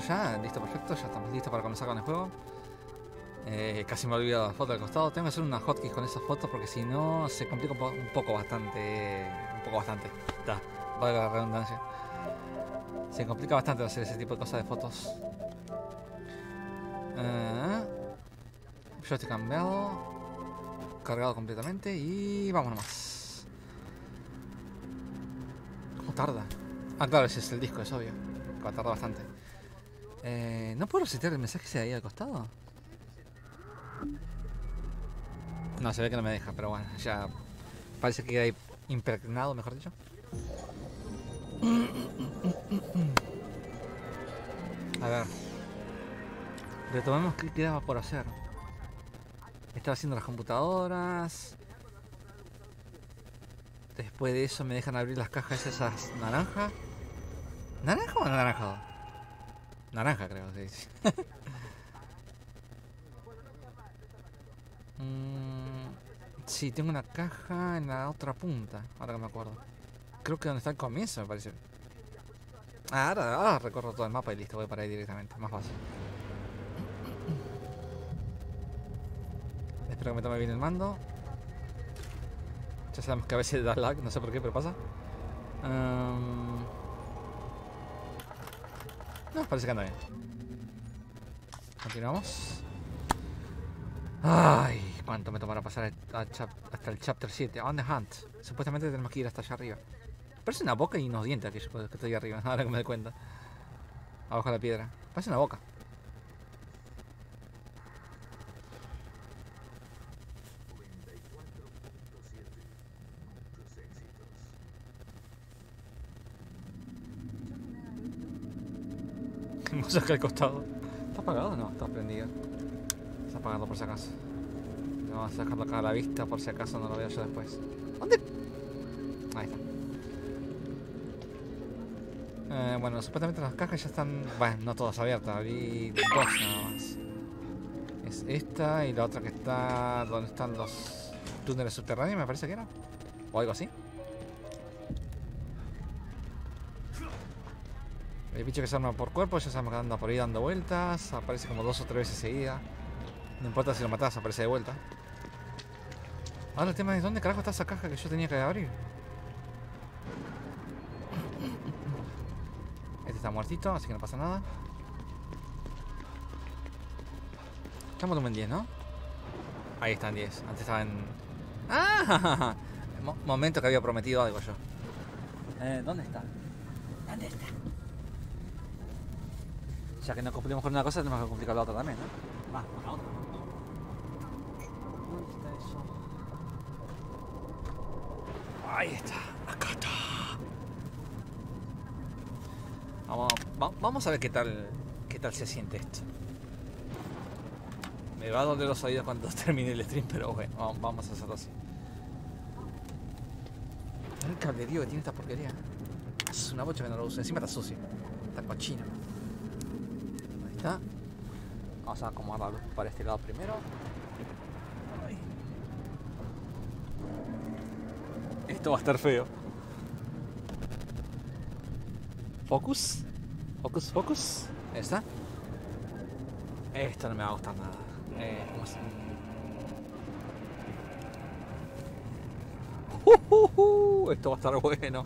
ya, listo, perfecto, ya estamos listos para comenzar con el juego. Casi me olvido la foto del costado. Tengo que hacer unas hotkeys con esas fotos porque si no se complica un poco bastante. Está, valga la redundancia. Se complica bastante hacer ese tipo de cosas de fotos. Yo estoy cambiado. Cargado completamente y vamos nomás. ¿Cómo tarda? Ah, claro, ese es el disco, es obvio. Va a tardar bastante. ¿No puedo resetear el mensaje que se ahí al costado? No, se ve que no me deja, pero bueno, ya parece que queda ahí impregnado, mejor dicho. A ver. Retomemos qué quedaba por hacer. Estaba haciendo las computadoras. Después de eso me dejan abrir las cajas esas naranja. ¿Naranja o naranjado? Naranja creo, sí. Sí, tengo una caja en la otra punta, ahora que me acuerdo. Creo que donde está el comienzo, me parece. Ahora recorro todo el mapa y listo, voy para ahí directamente, más fácil. Espero que me tome bien el mando. Ya sabemos que a veces da lag, no sé por qué, pero pasa. No, parece que anda bien. Continuamos. Ay, cuánto me tomará pasar hasta el chapter 7. On the hunt. Supuestamente tenemos que ir hasta allá arriba. Parece una boca y unos dientes aquello que estoy arriba, ahora que me doy cuenta. Abajo de la piedra. Parece una boca. Música al costado. ¿Está apagado o no? Está prendido. Está apagado por si acaso. Vamos a dejarlo acá a la vista por si acaso no lo veo yo después. ¿Dónde? Ahí está. Bueno, supuestamente las cajas ya están... Bueno, no todas abiertas. Abrí dos nada más. Es esta y la otra que está... donde están los túneles subterráneos, me parece que era. O algo así. El bicho que se arma por cuerpo, ya se anda por ahí dando vueltas. Aparece como 2 o 3 veces seguida. No importa si lo matás, aparece de vuelta. Ahora el tema es ¿dónde carajo está esa caja que yo tenía que abrir? Este está muertito, así que no pasa nada. Estamos en 10, ¿no? Ahí está en 10. Antes estaba en... ¡Ah! Momento que había prometido algo yo. ¿Dónde está? ¿Dónde está? Ya que no cumplimos con una cosa, tenemos que cumplir con la otra también, ¿no? Va, con la otra. ¿Dónde está eso? Ahí está. Acá está. Vamos a ver qué tal se siente esto. Me va a doler los oídos cuando termine el stream, pero bueno, vamos a hacerlo así. El cablerío que tiene esta porquería. Es una bocha que no lo uso. Encima está sucio. Está cochino. Ahí está. Vamos a acomodar la luz para este lado primero. Ahí. Esto va a estar feo. Focus. Focus. Ahí está. Esto no me va a gustar nada. Esto va a estar bueno.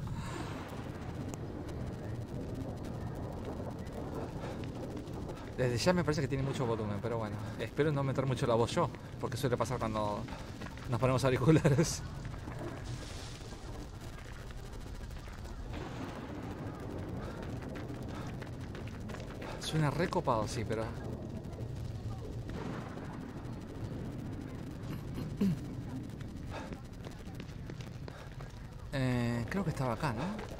Desde ya me parece que tiene mucho volumen, pero bueno, espero no meter mucho la voz yo, porque suele pasar cuando nos ponemos auriculares. Suena recopado, sí, pero... creo que estaba acá, ¿no?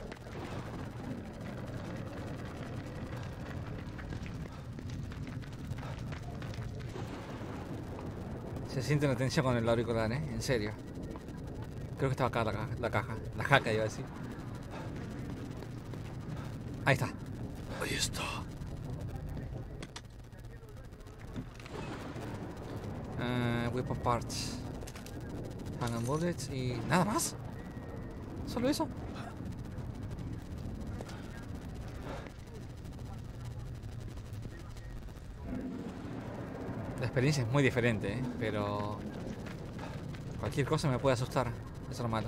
Se siente una tensión con el auricular, en serio. Creo que estaba acá la caja. La jaca iba a decir. Ahí está. Ahí está. Weapon parts. Hang on bullets y... ¿nada más? ¿Solo eso? experiencia es muy diferente, ¿eh? Pero cualquier cosa me puede asustar. Eso es lo malo.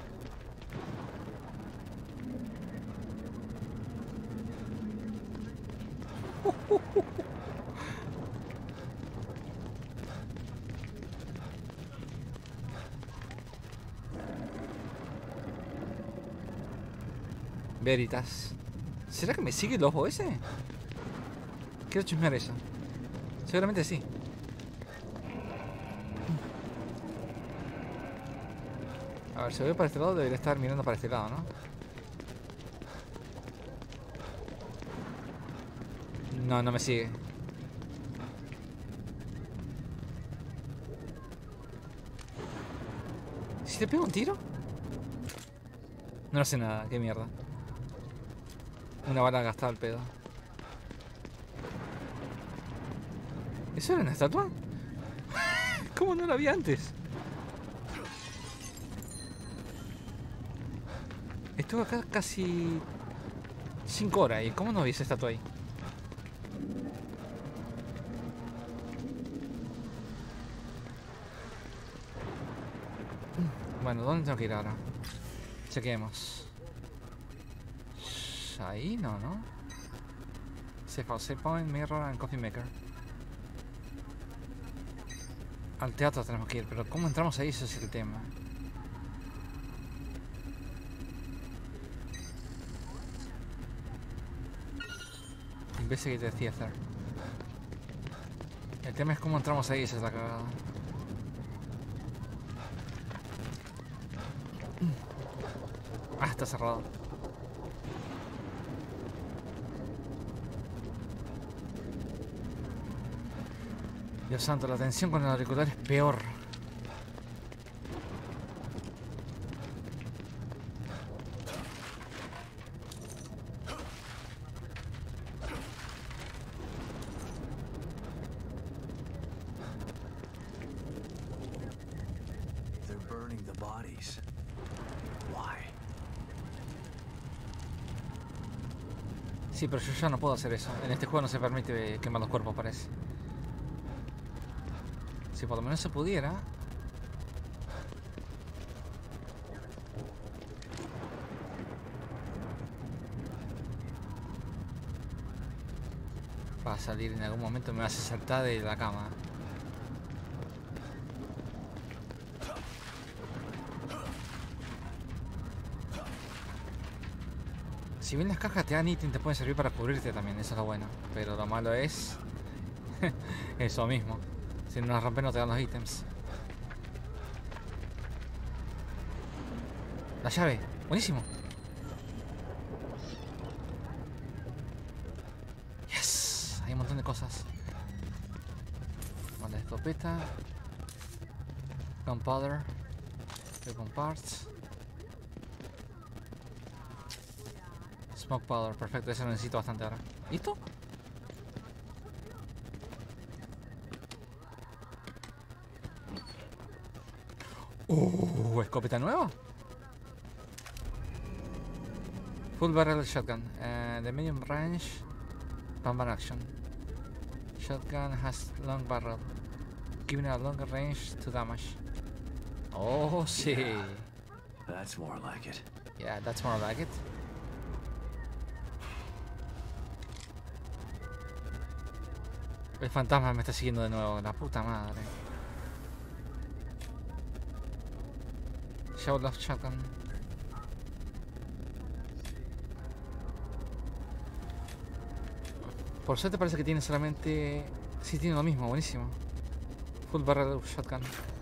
Veritas. ¿Será que me sigue el ojo ese? Quiero chismear eso. Seguramente sí. A ver, si voy para este lado debería estar mirando para este lado, ¿no? No, no me sigue. ¿Si te pego un tiro? No hace nada, qué mierda. Una bala gastada al pedo. ¿Eso era una estatua? ¿Cómo no la vi antes? Estuve acá casi 5 horas y ¿cómo no vi esa estatua ahí? Bueno, ¿dónde tengo que ir ahora? Chequemos. Ahí no, ¿no? Save point, mirror and coffee maker. Al teatro tenemos que ir, pero ¿cómo entramos ahí? Ese es el tema. Investigate the theater. El tema es cómo entramos ahí, esa es la cagada. Ah, está cerrado. Dios santo, la tensión con el auricular es peor. They're burning the bodies. Why? Sí, pero yo ya no puedo hacer eso. En este juego no se permite quemar los cuerpos, parece. Si por lo menos se pudiera. Va a salir en algún momento, me hace saltar de la cama. Si bien las cajas te dan ítem, te pueden servir para cubrirte también, eso es lo bueno. Pero lo malo es eso mismo. Si no las rompes no te dan los ítems. La llave, buenísimo. Yes, hay un montón de cosas. Vale, escopeta. Gunpowder. Weapon parts. Smoke powder, perfecto, eso lo necesito bastante ahora. ¿Listo? Escopeta nueva. Full barrel shotgun. The medium range pump action. Shotgun has long barrel, giving a longer range to damage. Oh, sí. That's more like it. Yeah, that's more like it. El fantasma me está siguiendo de nuevo, la puta madre. Show love shotgun. Por suerte parece que tiene solamente... Sí, tiene lo mismo, buenísimo. Full barrel shotgun.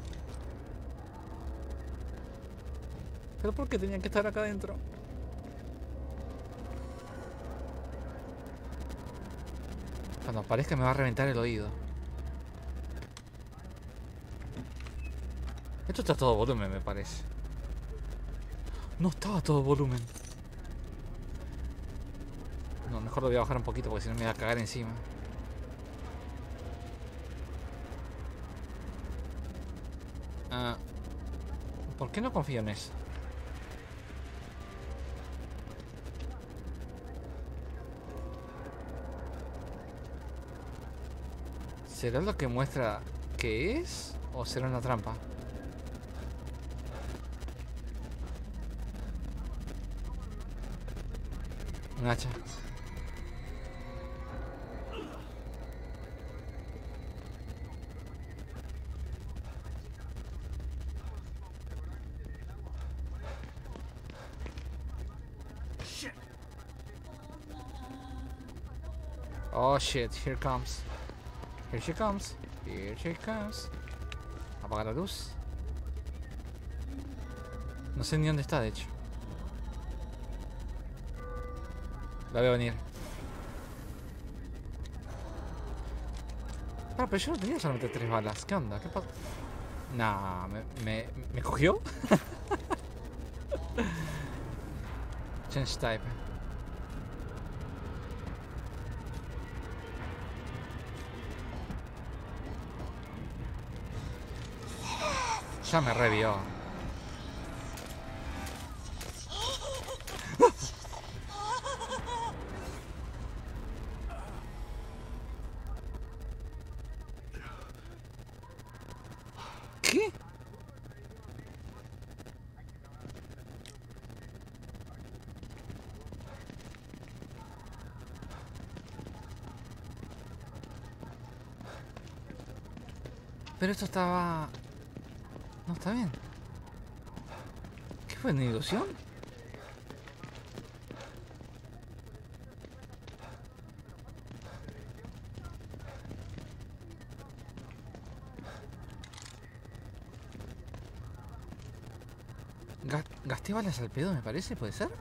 ¿Pero por qué tenían que estar acá adentro? Cuando aparezca me va a reventar el oído. Esto está a todo volumen, me parece. No estaba a todo volumen. No, mejor lo voy a bajar un poquito porque si no me va a cagar encima. ¿Por qué no confío en eso? ¿Será lo que muestra que es? ¿O será una trampa? Un hacha. Oh shit, here comes. Here she comes. Here she comes. Apaga la luz. No sé ni dónde está, de hecho. La veo venir. Ah, pero yo no tenía solamente 3 balas. ¿Qué onda? ¿Qué pasó? Nah, ¿me cogió? Change type. Ya me revió. ¿Qué? Pero esto estaba... No, está bien. ¿Qué fue? ¿Una ilusión? Gasté balas al pedo, me parece, ¿puede ser?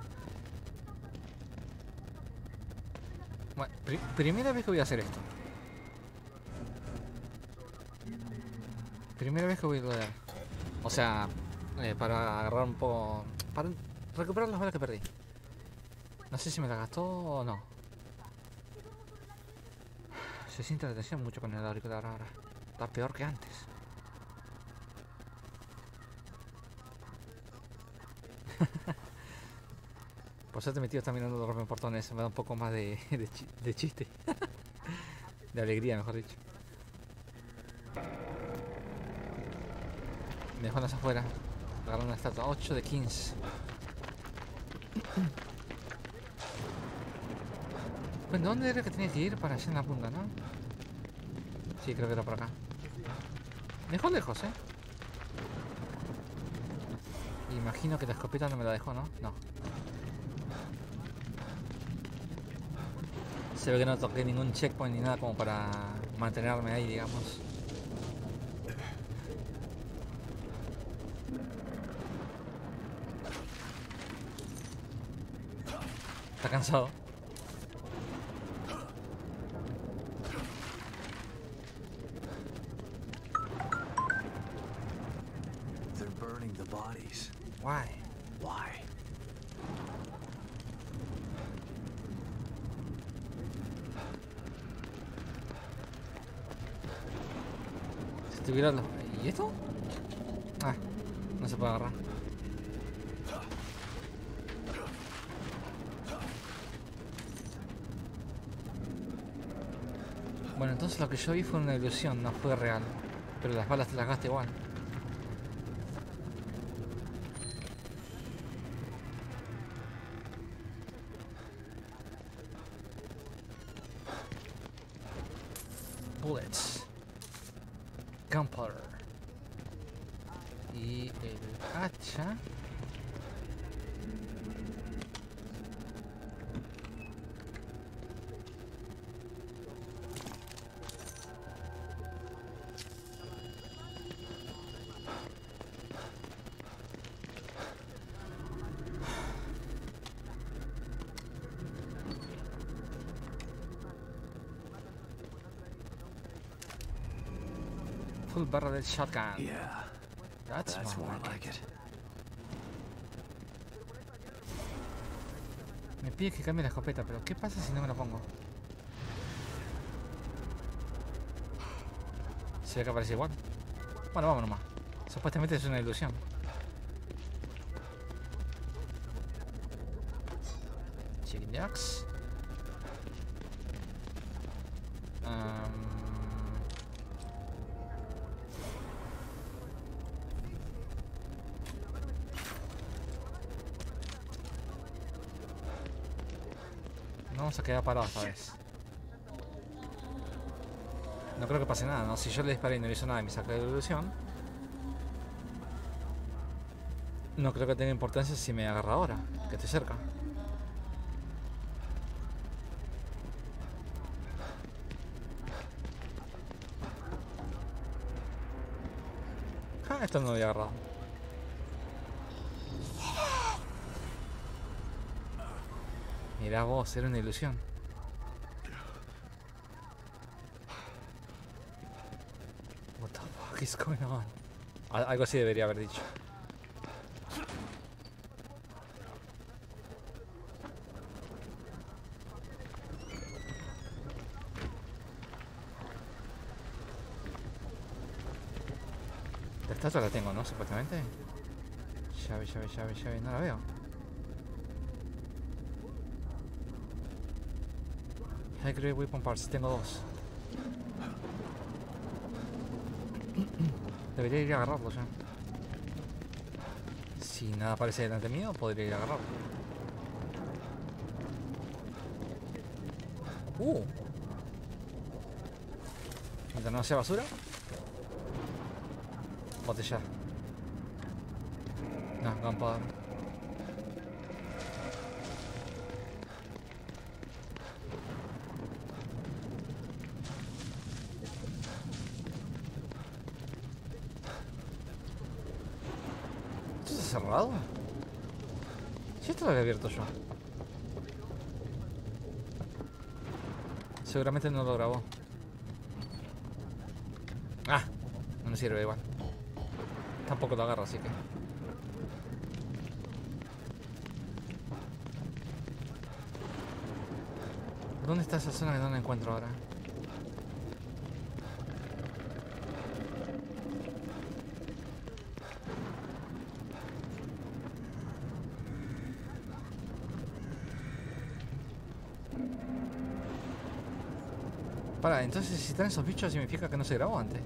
Bueno, primera vez que voy a hacer esto. Primera vez que voy a lograr. O sea, para agarrar un poco... Para recuperar las balas que perdí. No sé si me las gastó o no. Se siente la tensión mucho con el auricular ahora. Está peor que antes. Por suerte mi tío está mirando los rompeportones. Me da un poco más de chiste. De alegría, mejor dicho. Me dejó las afuera. Agarró una estatua. 8 de 15. Bueno, ¿dónde era que tenía que ir para allá en la punta, no? Sí, creo que era por acá. Me dejó lejos, Imagino que la escopeta no me la dejó, ¿no? No. Se ve que no toqué ningún checkpoint ni nada como para mantenerme ahí, digamos. Está cansado. They're burning the bodies. Why? Why? Si tuviera los... ¿Y esto? Ah, no se puede agarrar. Bueno, entonces lo que yo vi fue una ilusión, no fue real. Pero las balas te las gasté igual. Bullets. Gunpowder. Y el hacha. Full barrel shotgun. Yeah, That's more like it. Me pide que cambie la escopeta, pero ¿qué pasa si no me la pongo? ¿Se ve que aparece igual? Bueno, vamos nomás. Supuestamente es una ilusión. Chicken jacks. vamos a quedar parados esta vez. No creo que pase nada, ¿no? Si yo le disparé y no le hizo nada y me saca de la ilusión, no creo que tenga importancia si me agarra ahora, que estoy cerca. Ah, esto no lo había agarrado. Mirá vos, era una ilusión. What the fuck is going on? Algo así debería haber dicho. La estatua la tengo, ¿no? Supuestamente. Llave. No la veo. High grade weapon parts. Tengo 2. Debería ir a agarrarlo ya. Si nada aparece delante mío, podría ir a agarrarlo. Mientras no sea basura. Botella. No, gunpowder. ¿Esto está cerrado? Si esto lo había abierto yo. Seguramente no lo grabó. Ah, no me sirve igual. Tampoco lo agarro, así que... ¿Dónde está esa zona que no la encuentro ahora? Para, entonces si están esos bichos significa que no se grabó antes.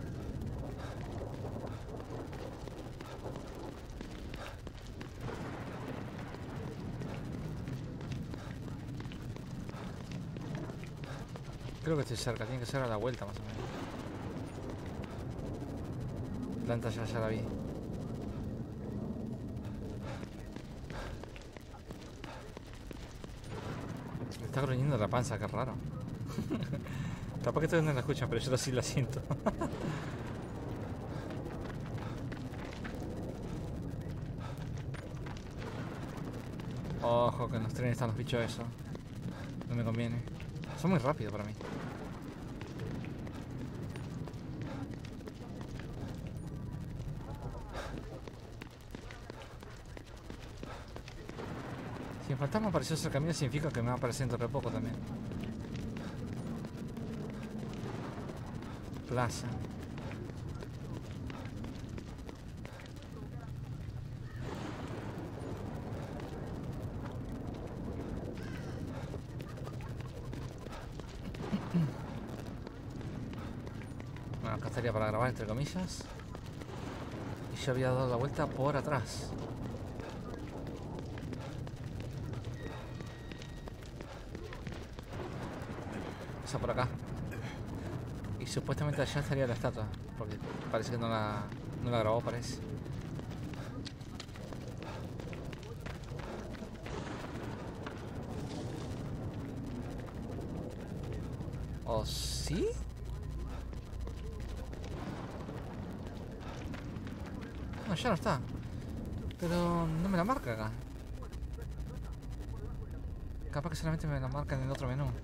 Creo que estoy cerca, tiene que ser a la vuelta más o menos. Planta ya la vi. Me está gruñendo la panza, qué raro. Capaz que ustedes no la escuchan, pero yo sí la siento. Ojo, que en los trenes están los bichos esos. No me conviene. Son muy rápidos para mí. Si el fantasma apareció cerca mío significa que me va a aparecer dentro de poco también. Plaza. Bueno, acá estaría para grabar entre comillas. Y yo había dado la vuelta por atrás. O sea, por acá. Y supuestamente allá estaría la estatua. Porque parece que no la grabó, parece. ¿O sí? No, ya no está. Pero no me la marca acá. Capaz que solamente me la marca en el otro menú.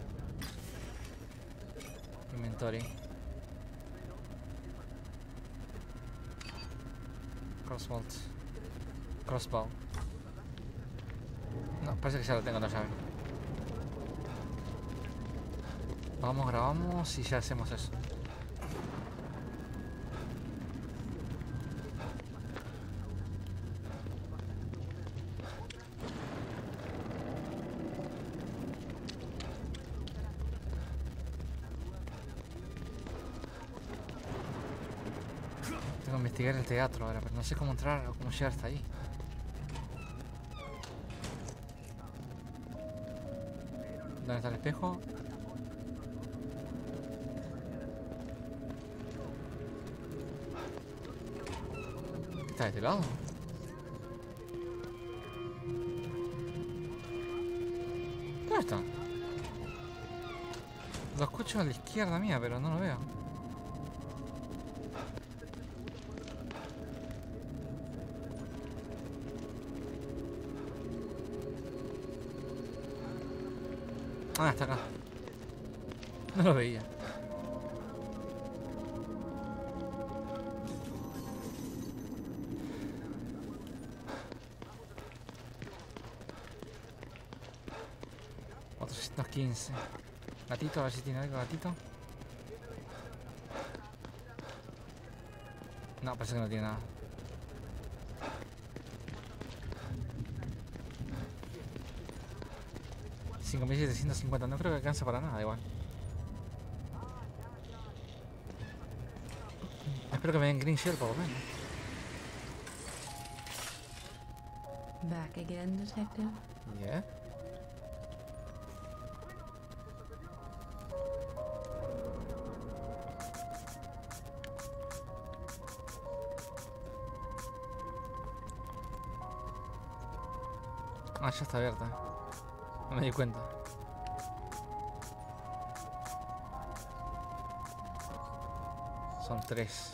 Inventory. Crossbolt. Crossbow. No, parece que ya lo tengo la llave. Vamos, grabamos y ya hacemos eso. Tengo que investigar el teatro ahora, pero no sé cómo entrar o cómo llegar hasta ahí. ¿Dónde está el espejo? ¿Está de este lado? ¿Dónde está? Lo escucho a la izquierda mía, pero no lo veo. Ah, está acá. No lo veía. Otros 115. Gatito, a ver si tiene algo, gatito. No, parece que no tiene nada. $5.750, no creo que alcance para nada igual. Espero que me den green shell por lo menos. Back again, detective. Yeah. Ah, ya está abierta. No me di cuenta. Son 3.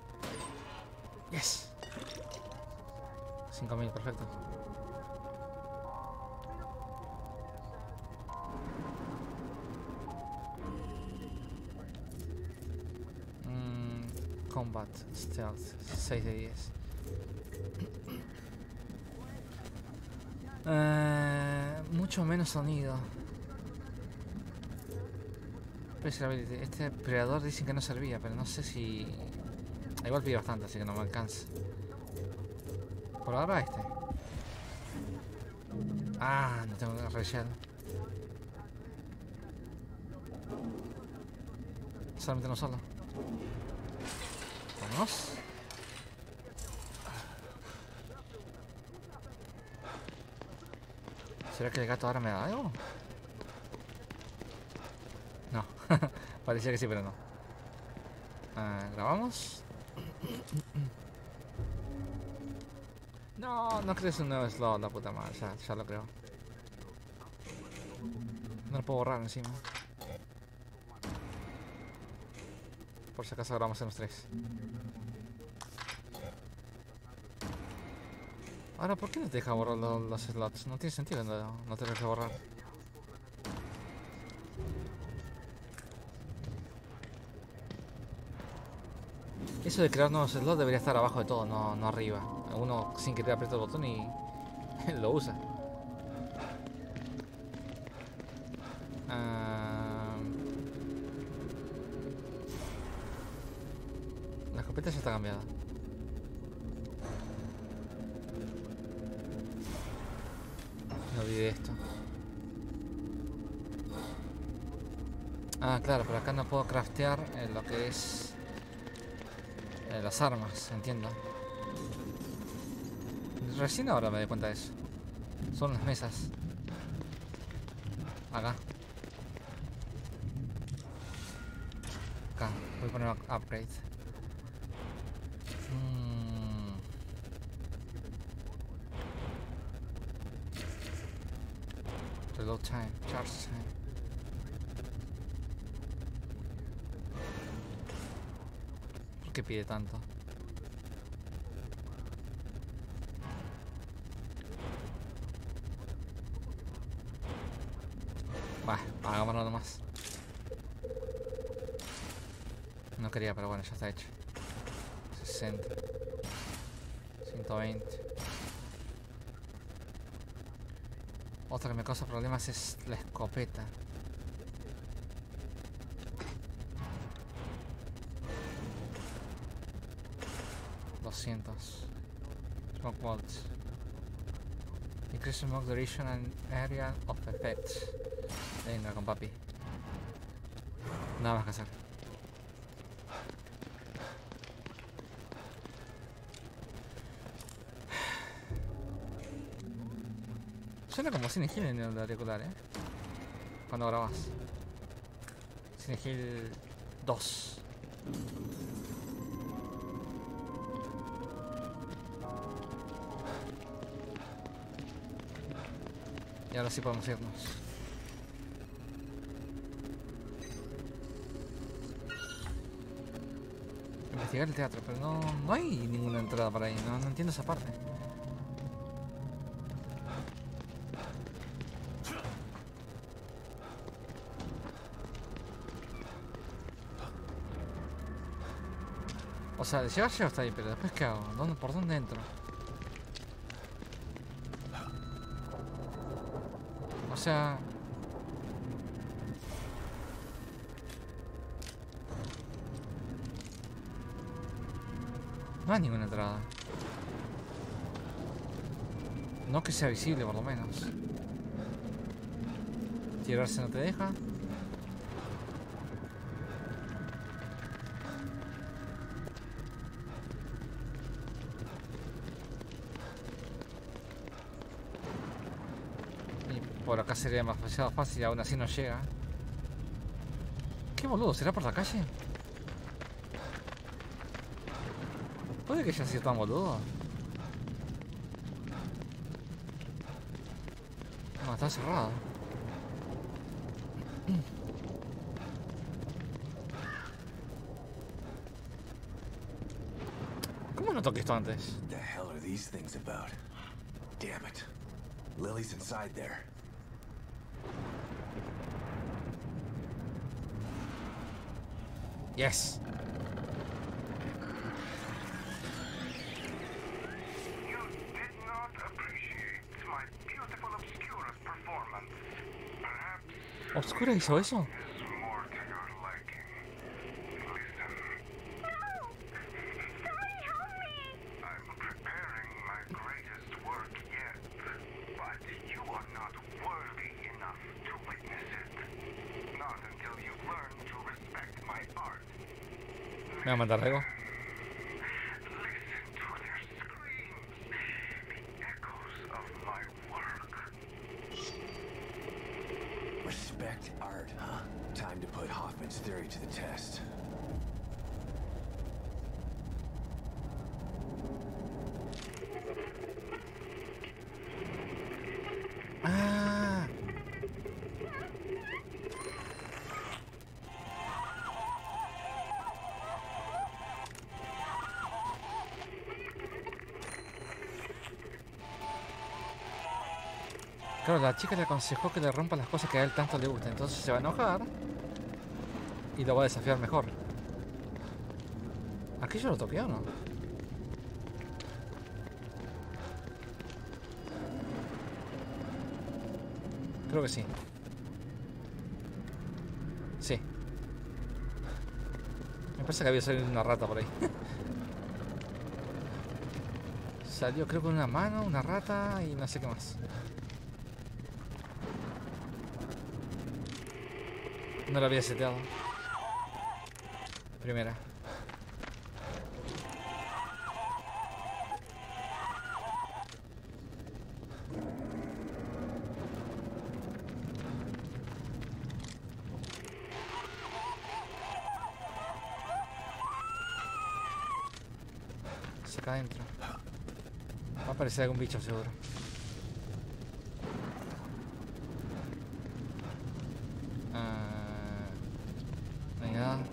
Yes. 5.000, perfecto. Combat, stealth, 6 de 10. Mucho menos sonido. Este predador dicen que no servía, pero no sé si... Igual pide bastante, así que no me alcanza. Por ahora este. Ah, no tengo que relleno. Solamente no solo. Vamos. ¿Será que el gato ahora me da algo? No. Parecía que sí, pero no. ¿Grabamos? No, no crees un nuevo slot, la puta madre. Ya lo creo. No lo puedo borrar encima. Por si acaso grabamos en los 3. Ahora, ¿por qué no te deja borrar los slots? No tiene sentido, no te deja borrar. Eso de crear nuevos slots debería estar abajo de todo, no arriba. Uno sin querer aprieta el botón y lo usa. La escopeta ya está cambiada. No olvidé esto. Ah, claro, pero acá no puedo craftear lo que es las armas, entiendo. Recién ahora me doy cuenta de eso. Son las mesas. Acá. Acá. Voy a poner upgrade. Reload time. Charge time. ¿Por qué pide tanto? Va, hagámoslo nomás. No quería, pero bueno, ya está hecho. 60. 120. Otra que me causa problemas es la escopeta. Smoke bolts. Increase smoke duration and area of effects. Venga, con papi. Nada más que hacer. Suena como sin higiene en el auricular, cuando grabas. Silent Hill 2. Y ahora sí podemos irnos. Investigar el teatro, pero no hay ninguna entrada para ahí. No entiendo esa parte. O sea, de llegar llego hasta ahí, pero después ¿qué hago? ¿Por dónde entro? O sea... no hay ninguna entrada. No que sea visible, por lo menos. Tirarse no te deja. Y por acá sería demasiado fácil y aún así no llega. ¿Qué boludo? ¿Será por la calle? ¿Puede que haya sido tan boludo? No, está cerrado. ¿Cómo no toqué esto antes? What the hell are these things about? Damn it. Lily's inside there. Yes. You did not appreciate my beautiful Obscura performance. Perhaps ¿Obscura hizo eso? is more to your liking. Listen. No! Somebody help me! I'm preparing my greatest work yet, but you are not worthy enough to witness it. Not until you learn to respect my art. ¿Me va a mandar algo? Listen to their screams, the echoes of my work. Respect art, huh? Time to put Hoffman's theory to the test. Ah. Claro, la chica le aconsejó que le rompa las cosas que a él tanto le gusta, entonces se va a enojar y lo va a desafiar mejor. ¿Aquí yo lo toqué o no? Creo que sí. Sí. Me parece que había salido una rata por ahí. Salió creo con una mano, una rata y no sé qué más. No lo había seteado. Primera. Acá adentro. Va a aparecer algún bicho seguro. No hay nada.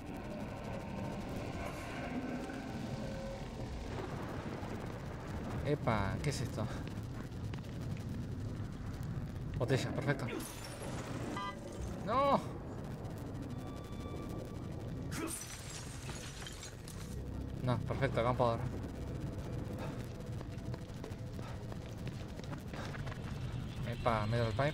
Epa, ¿qué es esto? Botella, perfecto. ¡No! No, perfecto, acampador. Epa, metal pipe.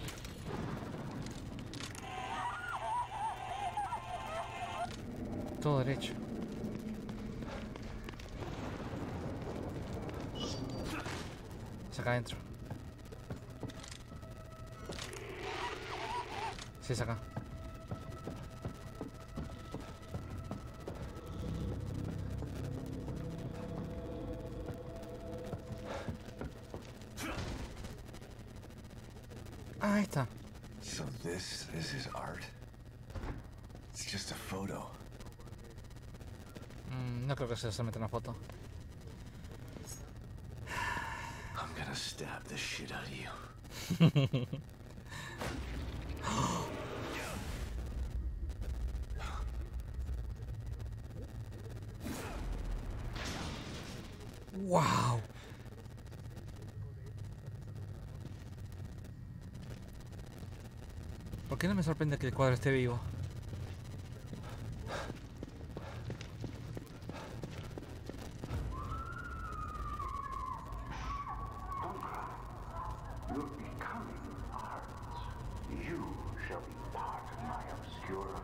Todo derecho. Es acá adentro. Sí, es acá. Ah, ahí está. So this is his art? It's just a photo. No creo que sea solamente una foto. I'm gonna stab the shit out of you. ¡Wow! ¿Por qué no me sorprende que el cuadro esté vivo? Don't cry. You're becoming art. You shall be part of my obscura.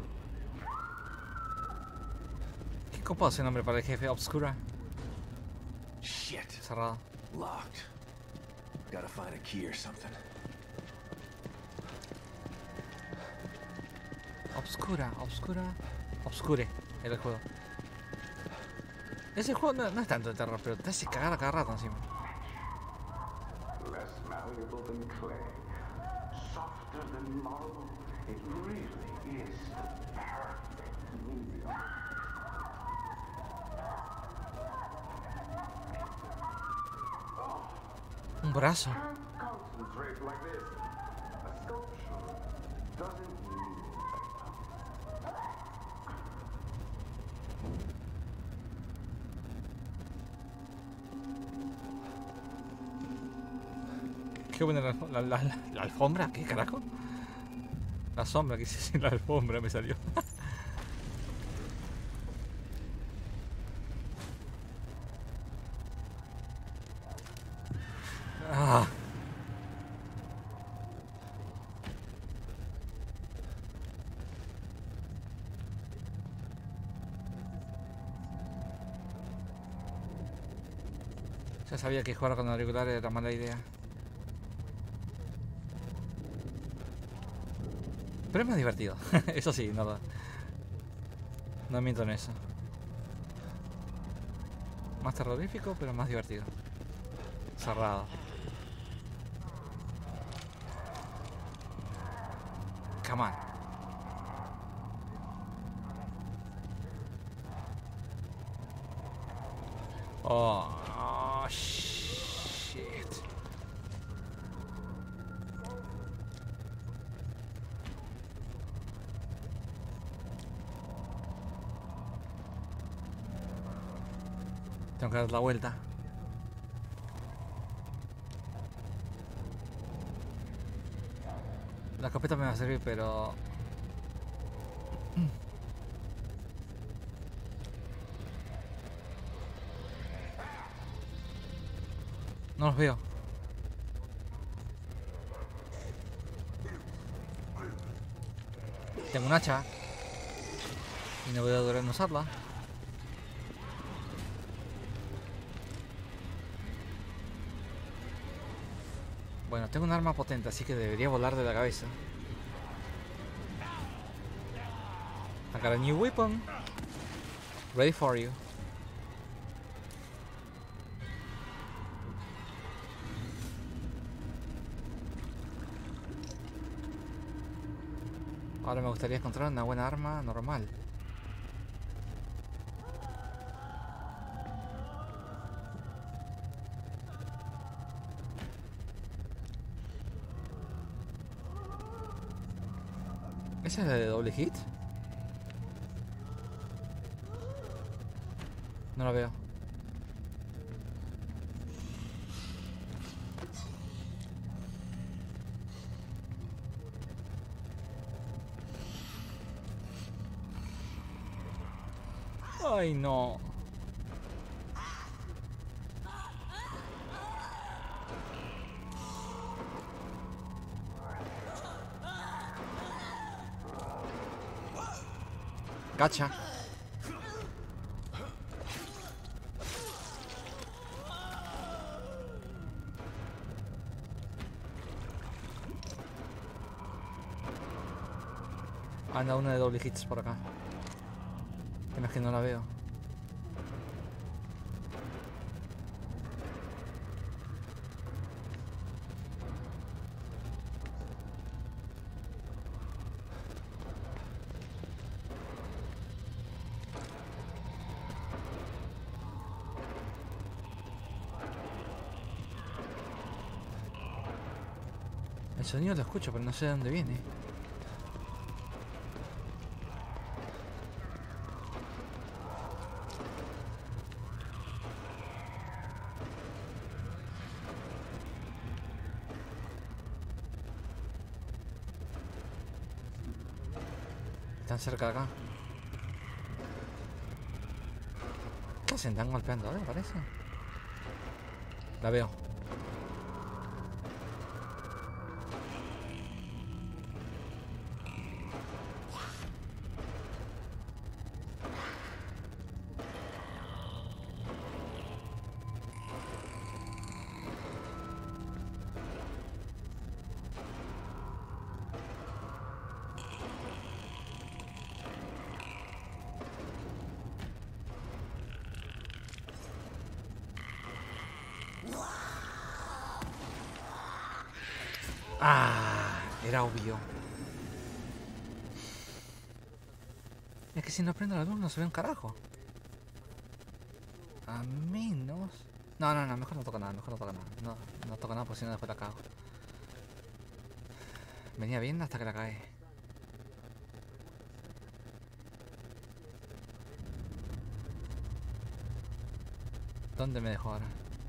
¿Qué copado ese nombre para el jefe? Obscura. Shit. Cerrado. Locked. Gotta find a key or something. Obscura, obscura, obscure. Era el juego. Ese juego no es tanto de terror, pero te hace cagar a cada rato encima. Less malleable than clay, softer than marble. It really is the perfect medium. Un brazo. Can't concentrate like this. A sculpture doesn't need ¿Qué buena la alfombra? ¿Qué carajo? La sombra, quise decir la alfombra, me salió. Ah. Ya sabía que jugar con auriculares era mala idea. Pero es más divertido. Eso sí, no miento en eso. Más terrorífico, pero más divertido. Cerrado. Come on. Oh, shit. Tengo que dar la vuelta. La escopeta me va a servir, pero... No los veo. Tengo un hacha. Y no voy a durar en usarla. Bueno, tengo un arma potente, así que debería volar de la cabeza. I got a new weapon. Ready for you. Ahora me gustaría encontrar una buena arma normal. ¿Esa es la de doble hit? No la veo. Ay, no. Gacha. Anda una de doble hits por acá. Pena que no la veo. El sonido lo escucho, pero no sé de dónde viene. Están cerca de acá. ¿Qué hacen? ¿Están golpeando algo, parece? La veo. Ah, era obvio. Es que si no prendo la luz no se ve un carajo. A menos... No, mejor no toco nada, mejor no toco nada. No toco nada porque si no después la cago. Venía bien hasta que la cagué. ¿Dónde me dejó ahora?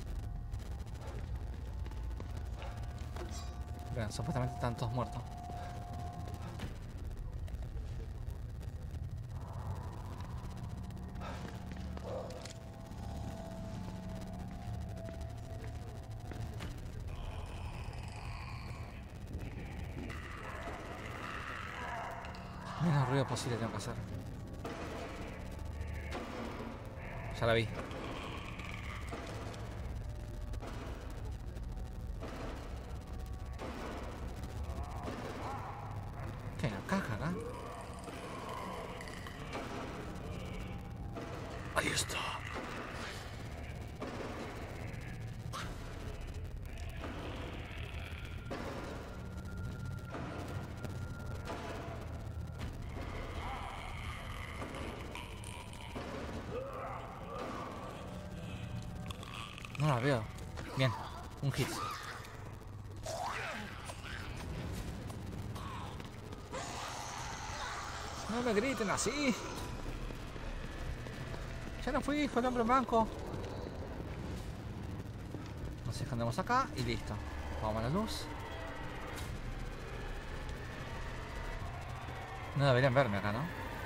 Vean, supuestamente están todos muertos. Menos ruido posible tengo que hacer. Ya la vi. ¿Qué hay una caja acá? Ahí está. No la veo. Bien, un hit. No me griten así. Ya no fui, fue el hombre blanco. Nos escondemos acá y listo. Vamos a la luz. No deberían verme acá, ¿no?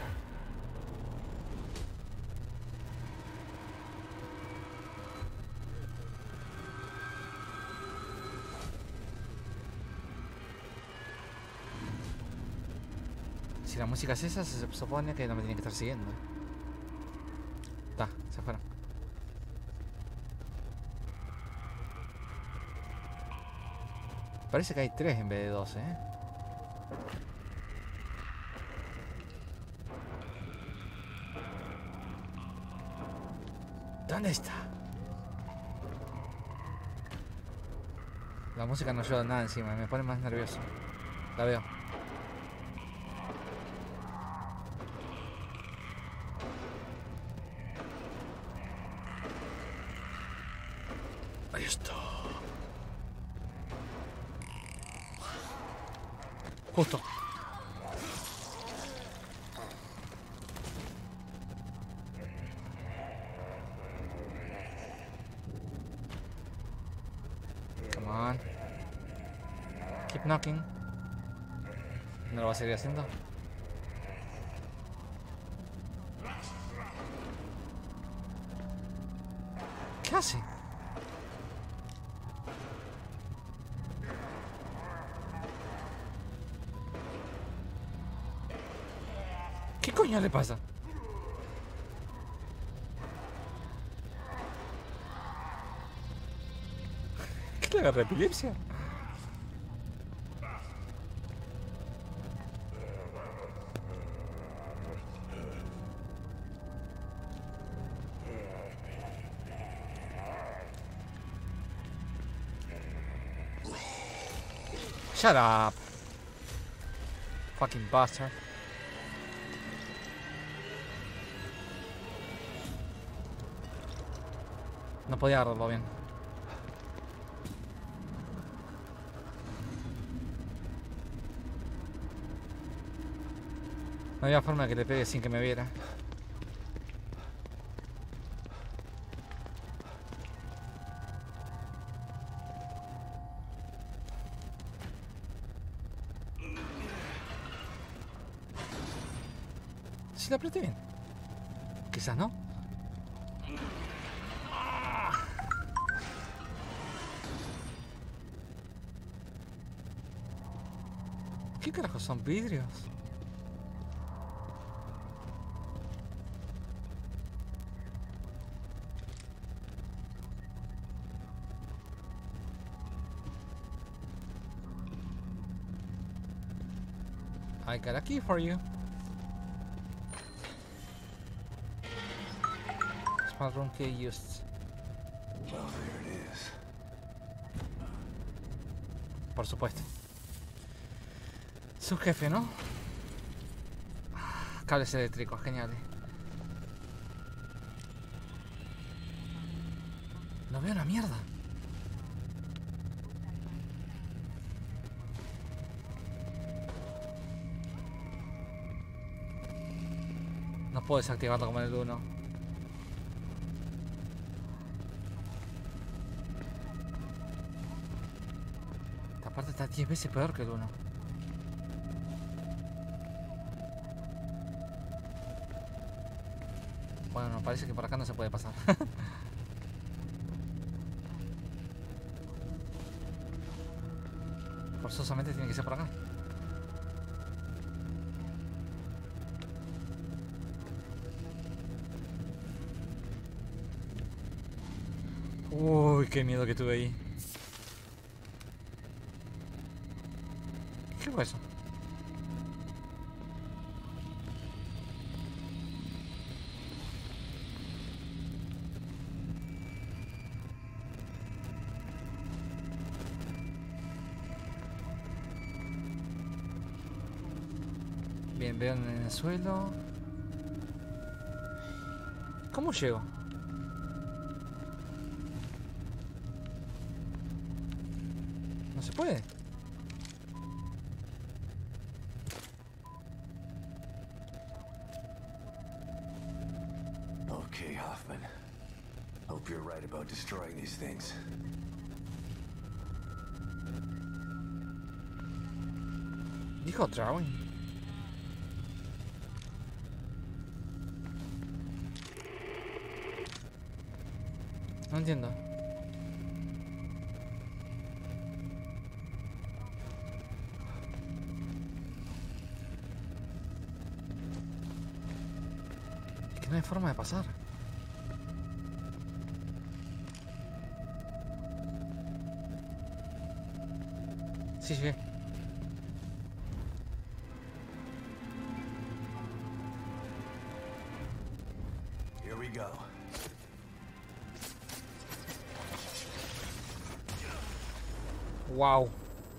Si la música es esa, se supone que no me tienen que estar siguiendo. Está, se fueron. Parece que hay 3 en vez de 2, ¿eh? ¿Dónde está? La música no ayuda nada encima, me pone más nervioso. La veo. Ahí está. Justo. Come on. Keep knocking. ¿No lo va a seguir haciendo? ¿Qué hace? ¿Qué coño le pasa? ¿Qué le agarra epilepsia? Shut up. Fucking bastard. No podía agarrarlo bien. No había forma de que le pegue sin que me viera. Si la apreté bien. Quizás no. ¿Qué carajos son vidrios? I got a key for you. Smart room key used. Well, there it is. Por supuesto. Su jefe, ¿no? Cables eléctricos, geniales. No veo una mierda. No puedo desactivarlo como en el 1. Esta parte está 10 veces peor que el 1. Bueno, parece que por acá no se puede pasar. Forzosamente tiene que ser por acá. Uy, qué miedo que tuve ahí. ¿Qué fue eso? Bien, veo en el suelo. ¿Cómo llego? No se puede. Okay, Hoffman. Hope you're right about destroying these things. Dijo drawing. No entiendo. Es que no hay forma de pasar. Sí, llegué. Here we go. Wow.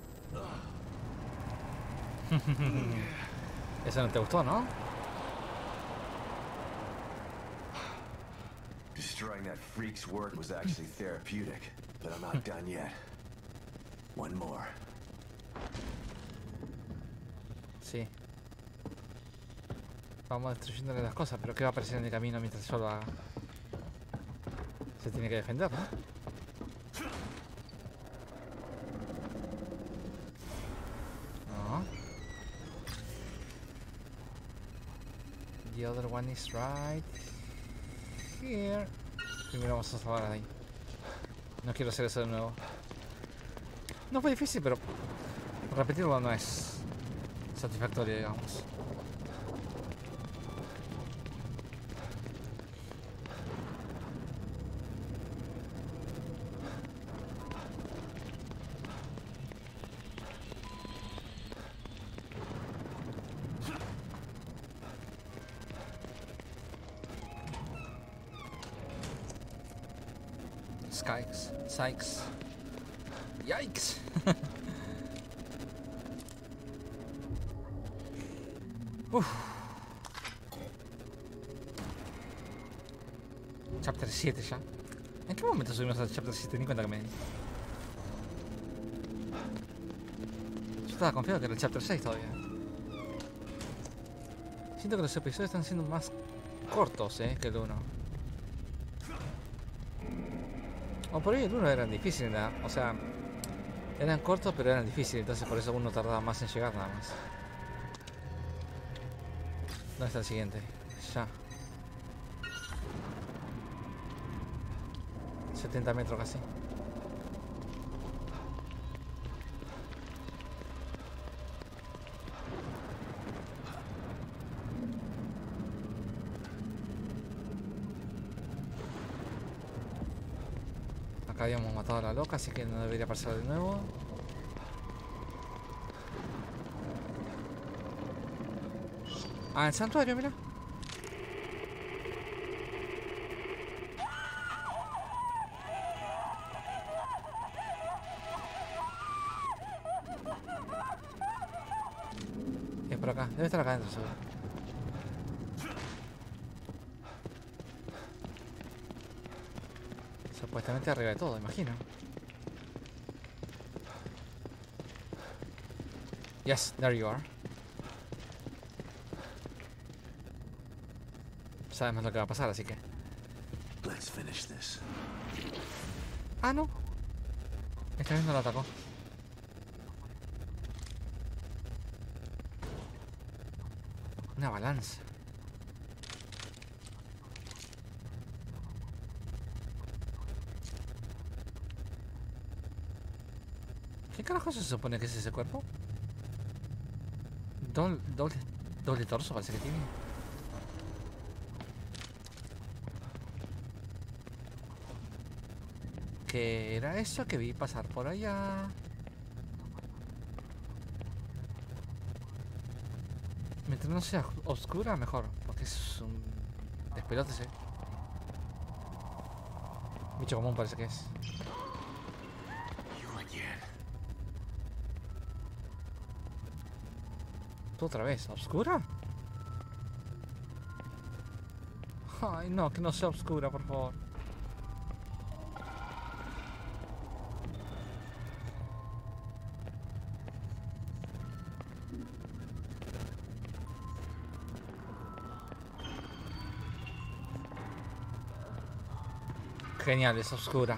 Eso no te gustó, ¿no? Destroying that freak's work was actually therapeutic, but I'm not done yet. One more. Sí. Vamos destruyéndole las cosas, pero ¿qué va a aparecer en el camino mientras yo lo haga? Se tiene que defender, ¿no? No. The other one is right here. Primero vamos a salvar ahí. No quiero hacer eso de nuevo. No fue difícil, pero repetirlo no es satisfactorio, digamos. Sykes. Yikes. Uf. Chapter 7 ya. ¿En qué momento subimos al Chapter 7? Ni cuenta que me di. Yo estaba confiado que era el Chapter 6 todavía. Siento que los episodios están siendo más cortos, que el 1. O por ahí el 1 eran difíciles, ¿no? O sea, eran cortos pero eran difíciles, entonces por eso uno tardaba más en llegar nada más. ¿Dónde está el siguiente? Ya. 70 metros casi. Acá habíamos matado a la loca, así que no debería pasar de nuevo. Ah, el santuario, mira. Es por acá, debe estar acá adentro seguro. Supuestamente arriba de todo, imagino. Yes, there you are. Sabemos lo que va a pasar, así que... Let's finish this. Ah, no. Esta vez no lo atacó. Una balanza. ¿Qué carajo se supone que es ese cuerpo? Doble torso parece que tiene. ¿Qué era eso que vi pasar por allá? Mientras no sea oscura, mejor. Porque es un despelote ese. Bicho común parece que es. You again. ¿Tú otra vez? ¿Oscura? Ay, no, que no sea oscura, por favor. Genial, es oscura.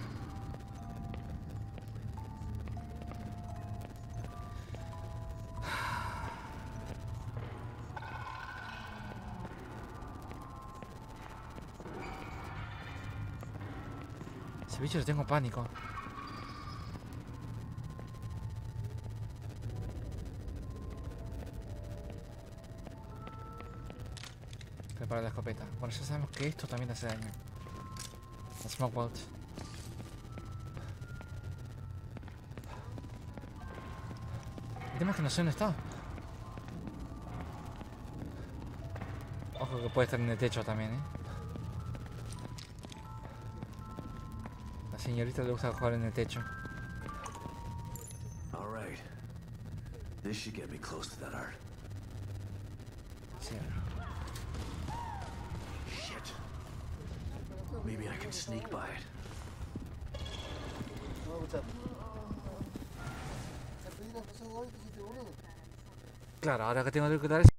Ese bicho le tengo pánico. Prepara la escopeta. Bueno, ya sabemos que esto también hace daño. La smoke bolt. El tema es que no sé dónde está. Ojo que puede estar en el techo también, La señorita le gusta jugar en el techo. All right. This should get me close to that art. Sí. Shit. Maybe I can sneak by it. Claro, ahora que tengo que ocultar eso.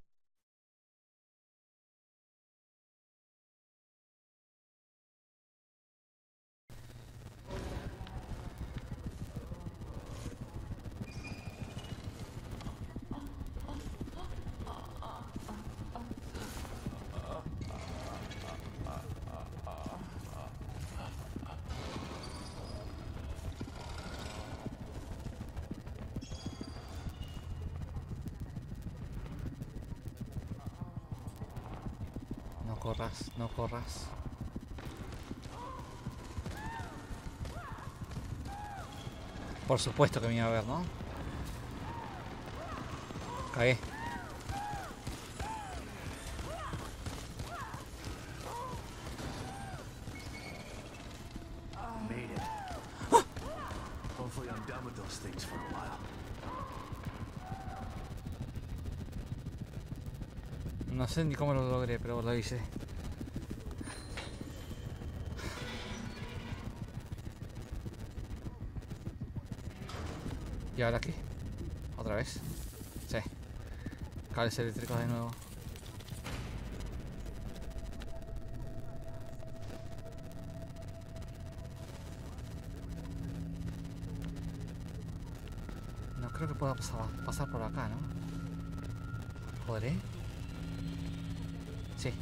No corras, no corras. Por supuesto que me iba a ver, ¿no? Cagué. Made it. Hopefully I'm done with those things for a while. No sé ni cómo lo logré, pero lo hice. ¿Y ahora qué? ¿Otra vez? Sí. Cables eléctricos de nuevo. No creo que pueda pasar por acá, ¿no? ¿Podré? Sí.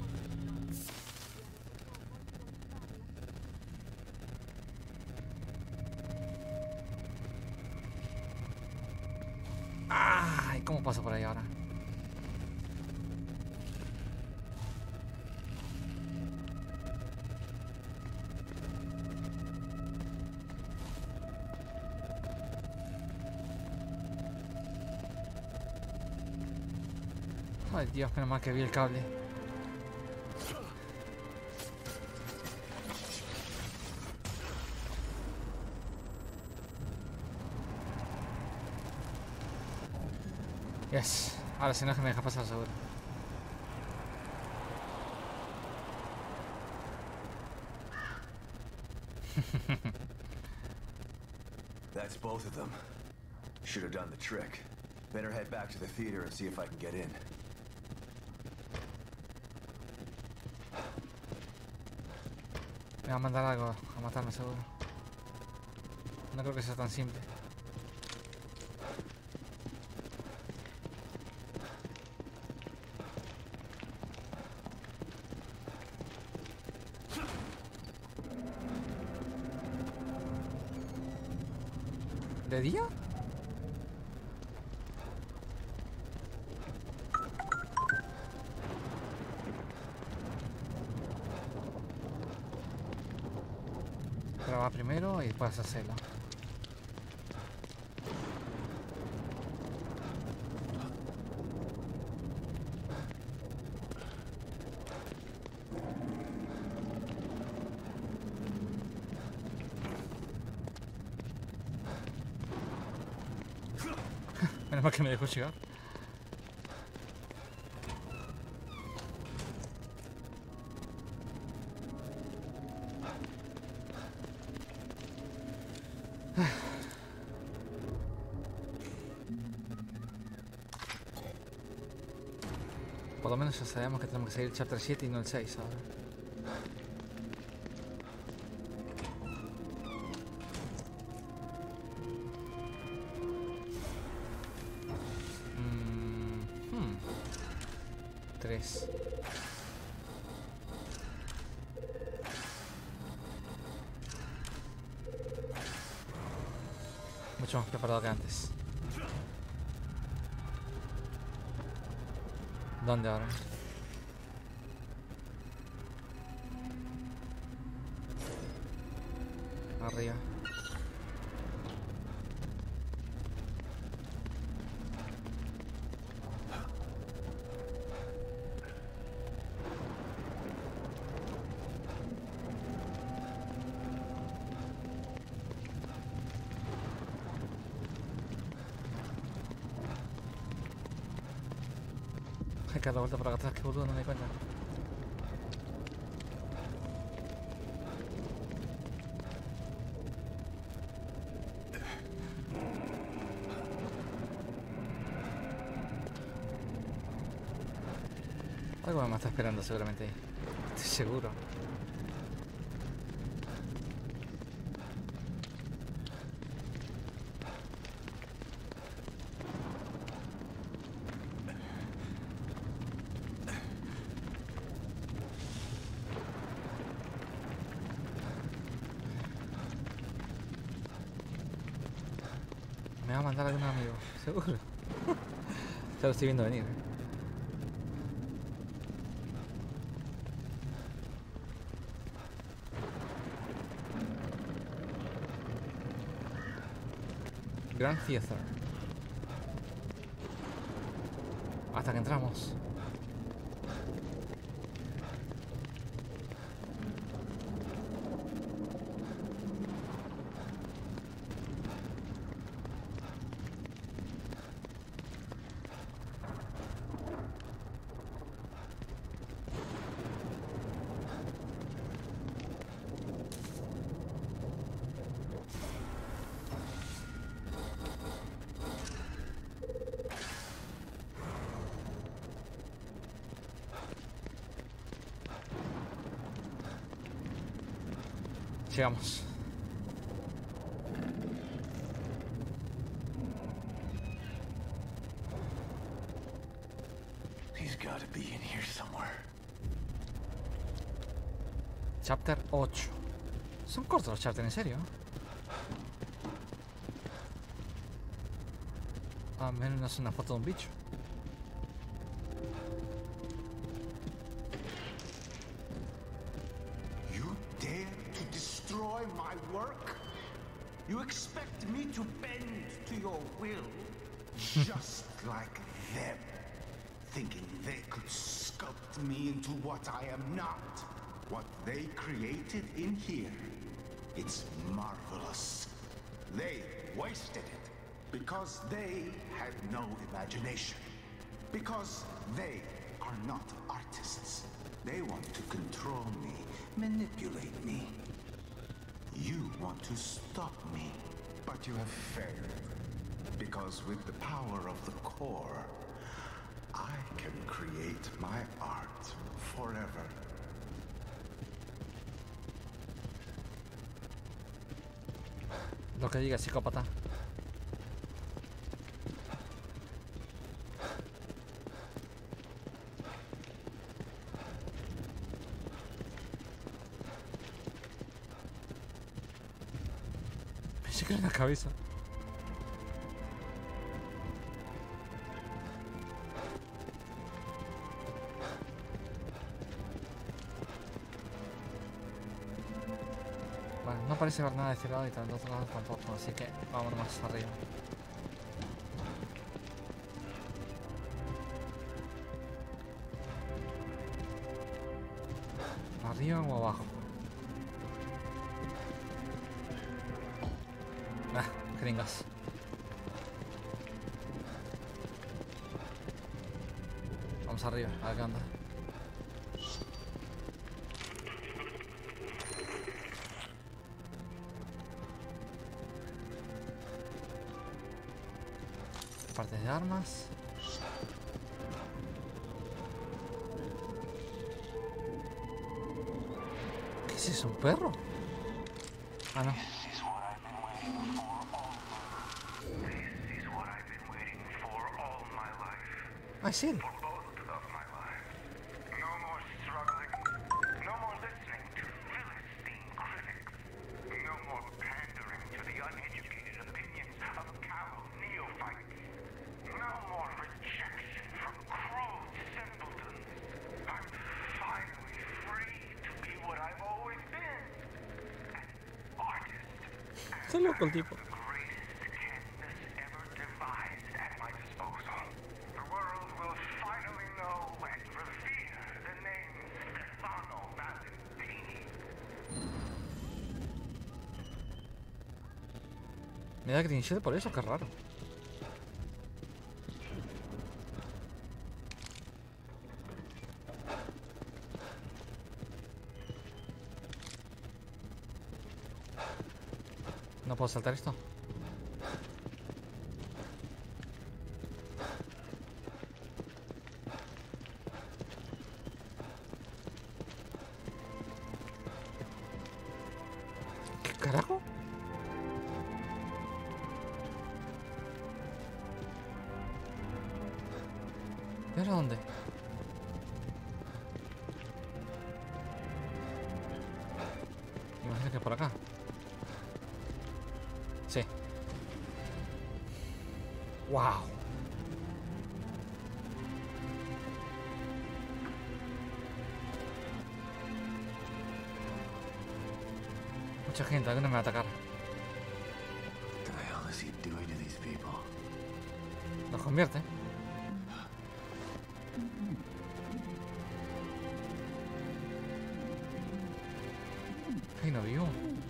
¡Ay! ¿Cómo paso por ahí ahora? Ay, Dios, menos mal que vi el cable. Yes. Ahora si no es que me deja pasar seguro. That's both of them. Should have done the trick. Better head back to the theater and see if I can get in. Me va a mandar algo a matarme seguro. No creo que sea tan simple. ¿De día? Grabar primero y después hacerlo. Menos mal que me dejó llegar. Por lo menos ya sabemos que tenemos que seguir el chapter 7 y no el 6 ahora. Tres. Mucho más preparado que antes. ¿Dónde ahora? Arriba. Hay que dar la vuelta para atrás, que boludo, no me di cuenta. Algo me está esperando seguramente ahí. Estoy seguro. Me va a mandar algún amigo, seguro. Ya lo estoy viendo venir. Grand Theater. Hasta que entramos. Llegamos. gotta be in here somewhere. Chapter 8. Son cortos los chapters, en serio. Ah, menos no es una foto de un bicho. You dare to destroy my work? You expect me to bend to your will? Just like them. Thinking they could sculpt me into what I am not. What they created in here. It's marvelous. They wasted it. Because they had no imagination. Because they are not artists. They want to control me, manipulate me. You want to stop me, but you have failed. Because with the power of the core, I can create my art forever. Lo que diga, psicópata. Pensé que era la cabeza. Vale, no parece haber nada de este lado y del otro lado tampoco, así que vamos más arriba. ¿Arriba o abajo? Ah, gringas. Vamos arriba, a ver qué anda. Partes de armas. ¿Qué es eso? ¿Un perro? Ah, no. This is what I've been waiting for all my life. Ah, es él. For both of my lives. No more struggling. No more listening to Philistine critics. No more pandering to the uneducated opinions of callow neophytes. No more rejection from crude simpletons. I'm finally free to be what I've always been. An artist. Está loco el tipo. The greatest canvas ever devised at my disposal. The world will finally know and revere the name Stefano Valentini. Me da green shell por eso, qué raro. ¿No puedo saltar esto? ¿Qué carajo? ¿Pero dónde? Imagino que es por acá. Sí. Wow. Mucha gente, alguien me va a atacar. What the hell is he doing to these people? Los convierte. Ay, no vio.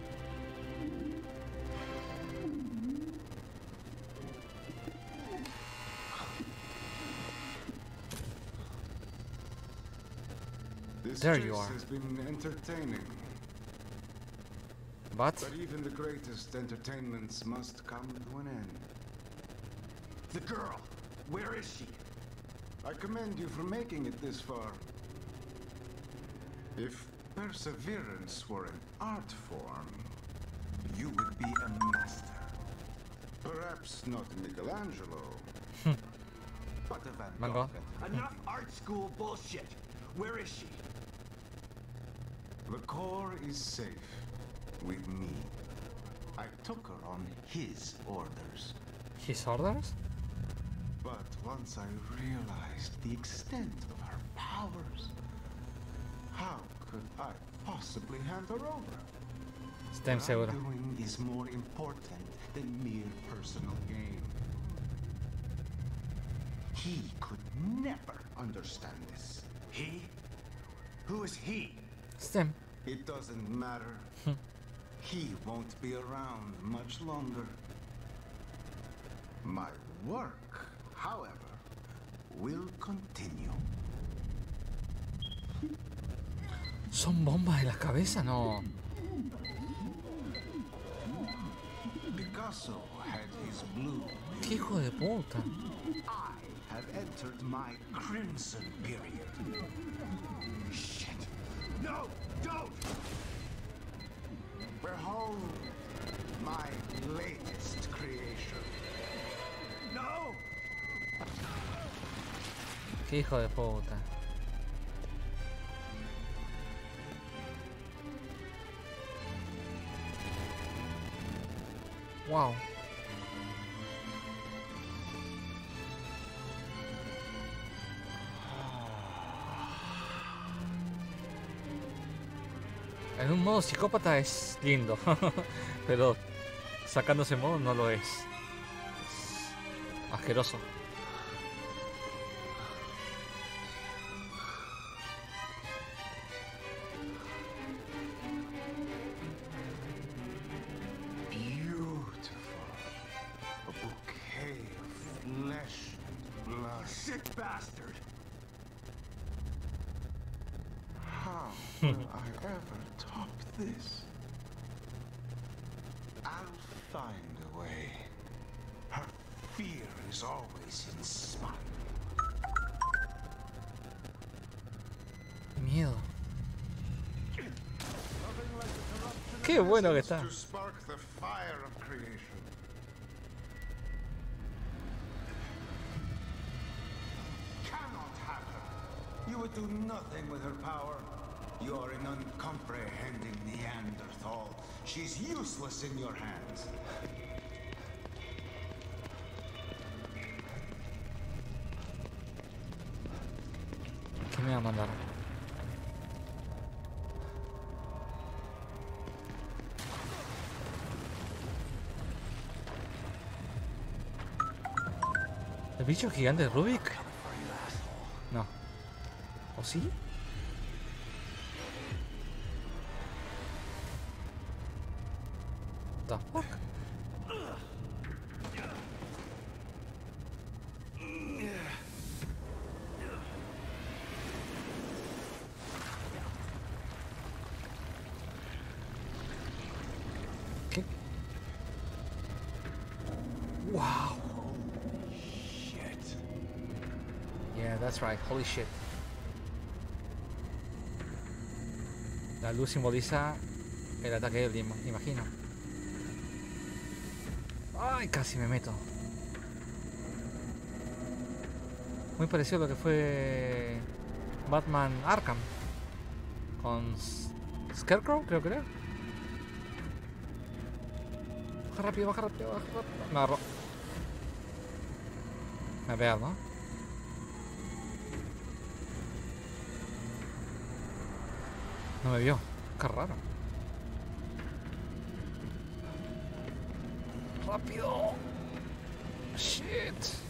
This There chase you are. has been entertaining. But But even the greatest entertainments must come to an end. The girl! Where is she? I commend you for making it this far. If perseverance were an art form, you would be a master. Perhaps not Michelangelo, What of Van Van Gogh? Gogh. Enough art school bullshit. Where is she? The core is safe with me. I took her on his orders. His orders? But once I realized the extent of her powers, how could I possibly hand her over? Estem What seguro. I'm doing is more important than mere personal gain. He could never understand this. He? Who is he? Estem. It doesn't matter. He won't be around much longer. My work, however, will continue. ¿Son bombas en las cabezas? No. Picasso had his blue. ¿Qué hijo de puta? I have entered my crimson period. Shit. No, don't! Behold my latest creation. No! ¿Qué hijo de puta? Wow. En un modo psicópata es lindo, pero sacándose modo no lo es. Es asqueroso. Beautiful. A bouquet of flesh and blood. Sick bastard! How will I ever top this? I'll find a way. Her fear is always inspired. Miedo. Qué bueno que está. To spark the fire of creation. Cannot have her. You would do nothing with her power. You are an uncomprehending Neanderthal. She's useless in your hands. ¿Qué me va a mandar? ¿El bicho gigante Rubik? No. ¿O sí? The fuck? ¿Qué? Wow. Shit. Yeah, that's right. Holy shit. La luz simboliza el ataque del imagino. Ay, casi me meto. Muy parecido a lo que fue Batman Arkham. Con Scarecrow, creo que era. Baja rápido, baja rápido, baja rápido. Me agarró. Me vea, ¿no? No me vio. Qué raro. Rápido. Shit.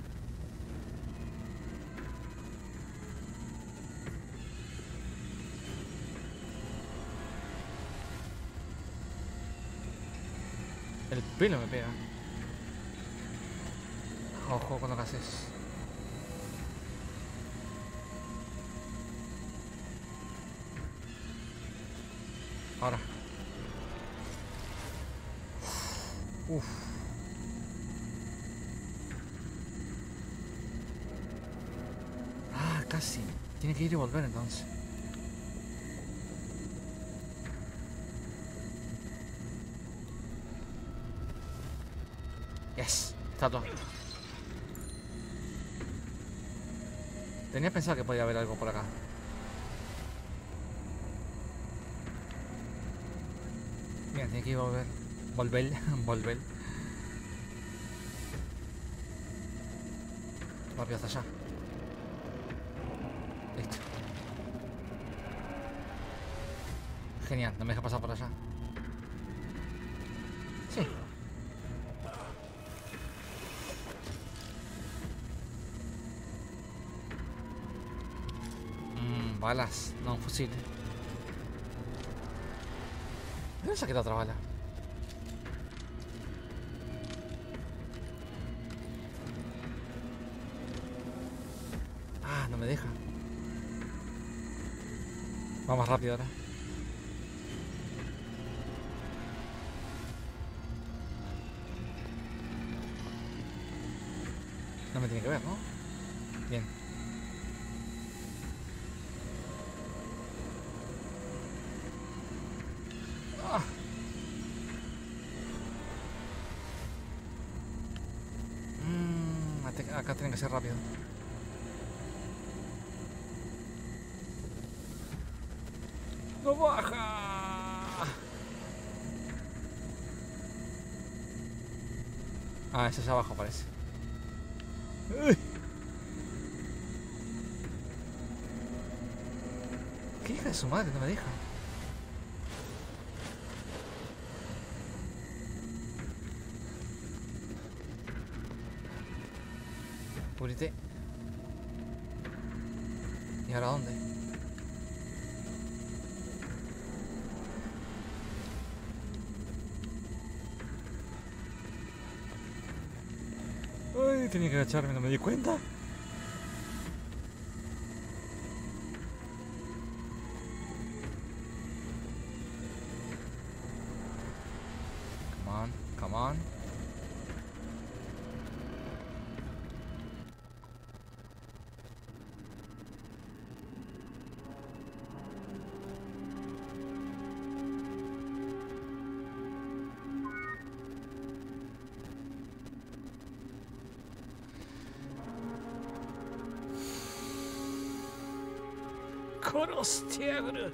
El pelo me pega. Ojo con lo que haces. Ahora. Uf. Ah, casi. Tiene que ir y volver entonces. Yes. Está todo. Tenía pensado que podía haber algo por acá. Bien, tiene que volver. Volver. Rápido hasta allá. Listo. Genial, no me deja pasar por allá. Sí. Balas, no, un fusil. ¿De dónde saqué la otra bala? Ah, no me deja. Vamos rápido ahora. No me tiene que ver, ¿no? Bien. Ah. Acá tienen que ser rápido. ¡No baja! Ah, ese es abajo parece. ¡Uy! ¿Qué hija de su madre? No me deja. Purité. ¿Y ahora dónde? Ay, tenía que agacharme, no me di cuenta. Come on, come on. Korostiagru.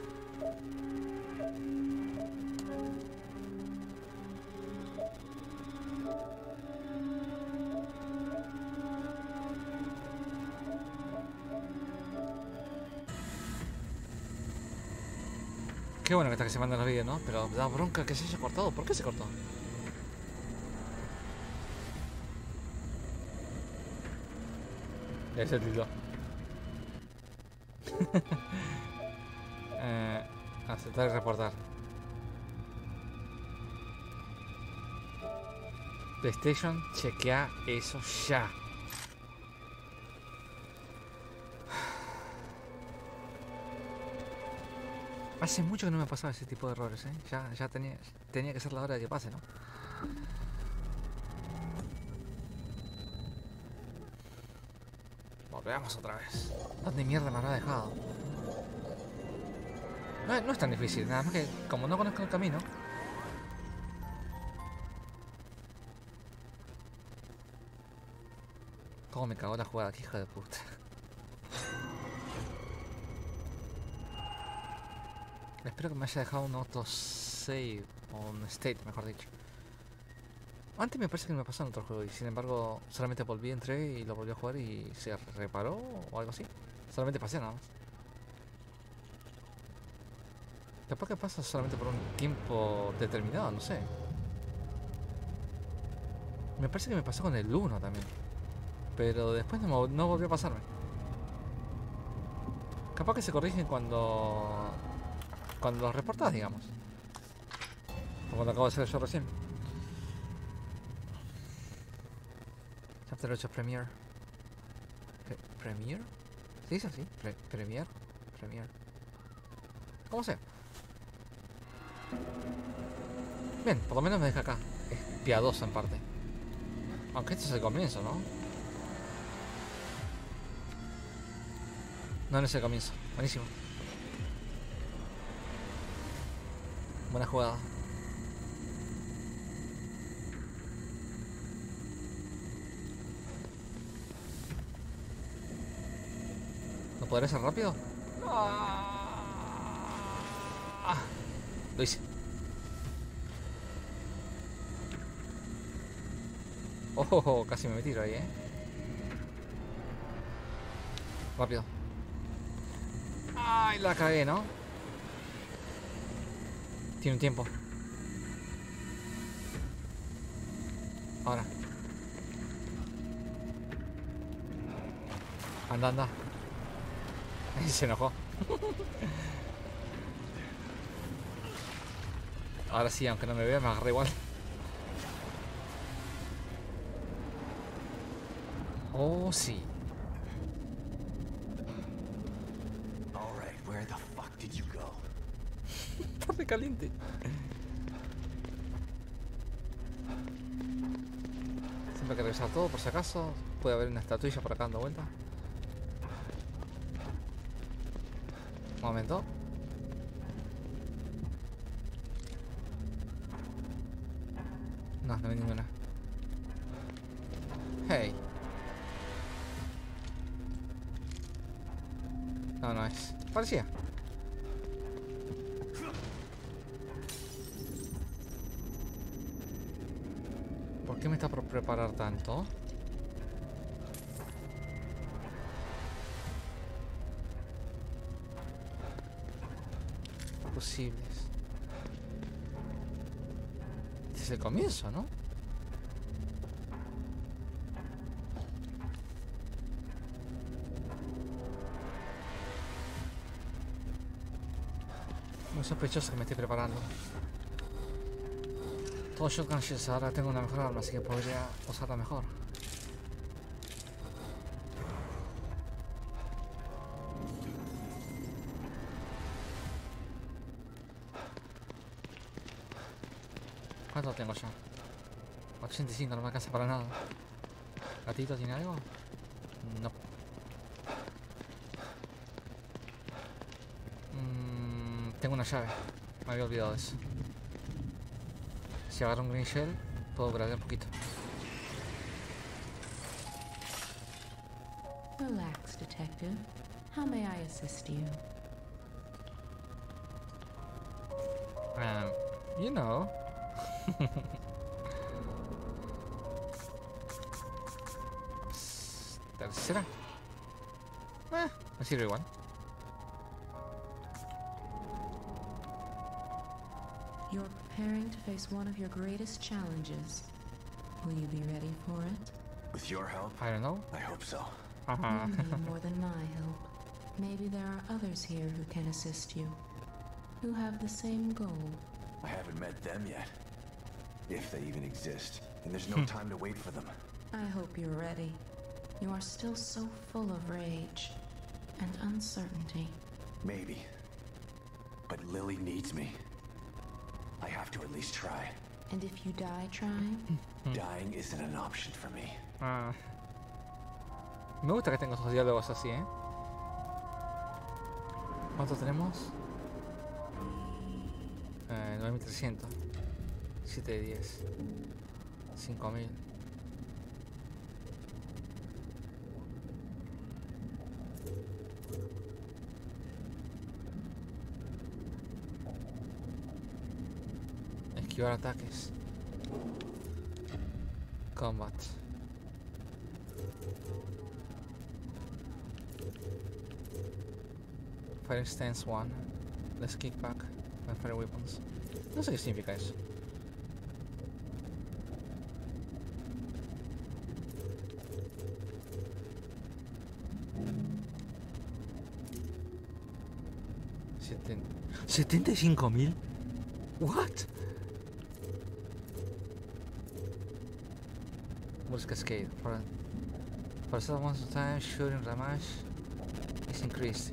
Qué bueno que está que se mandan los vídeos, ¿no? Pero da bronca que se haya cortado. ¿Por qué se cortó? Ya es el título. Aceptar y reportar. PlayStation, chequea eso ya. Hace mucho que no me pasaba ese tipo de errores, ¿eh? Ya tenía que ser la hora de que pase, ¿no? Volvemos otra vez. ¿Dónde mierda me habrá dejado? No es tan difícil, nada más que como no conozco el camino. Cómo me cagó la jugada aquí, hijo de puta. Espero que me haya dejado un autosave o un state, mejor dicho. Antes me parece que me pasó en otro juego y sin embargo solamente volví, entré y lo volví a jugar y se reparó o algo así. Solamente pasé nada más. Capaz que pasa solamente por un tiempo determinado, no sé. Me parece que me pasó con el 1 también. Pero después no volvió a pasarme. Capaz que se corrigen cuando los reportas, digamos. Como lo acabo de hacer yo recién. Chapter 8 Premiere. ¿Premiere? ¿Se dice así? Premiere. ¿Cómo sea? Bien, por lo menos me deja acá. Es piadoso en parte. Aunque este es el comienzo, ¿no? No es el comienzo. Buenísimo. Buena jugada. ¿Podré ser rápido? Lo hice. Oh, casi me tiro ahí, Rápido. Ay, la cagué, ¿no? Tiene un tiempo. Ahora. Anda, anda. Se enojó. Ahora sí, aunque no me vea, me agarra igual. Oh, sí. All right, where the fuck did you go? Está re caliente. Siempre hay que revisar todo por si acaso. Puede haber una estatuilla por acá dando vuelta. Un momento. No, no hay ninguna. Hey. No, no es. Parecía. ¿Por qué me está por preparar tanto? Posibles. Este es el comienzo, ¿no? Muy sospechoso que me estoy preparando. Todo shotgun shells, ahora tengo una mejor arma, así que podría usarla mejor. ¿Cuánto tengo ya? 85, no me alcanza para nada. ¿Gatito tiene algo? No. Tengo una llave. Me había olvidado de eso. Si agarro un green shell, puedo grabar un poquito. Relax, detective. How may I assist you? You know. Tercera. Me sirve igual. You're preparing to face one of your greatest challenges. Will you be ready for it? With your help, I don't know. I hope so. You need more than my help. Maybe there are others here who can assist you, who have the same goal. I haven't met them yet. If they even exist. And there's no time to wait for them. I hope you're ready. You are still so full of rage and uncertainty. Maybe. But Lily needs me. I have to at least try. And if you die trying, Dying isn't an option for me. Me gusta que tenga esos diálogos así, ¿eh? ¿Cuánto tenemos? 9300. 7 de 10. 5000. Esquivar ataques. Combat. Fire stance 1. Let's kick back. And fire weapons. No sé qué significa eso. ¿75.000? What? What's cascade? For some amount of time, shooting damage is increased.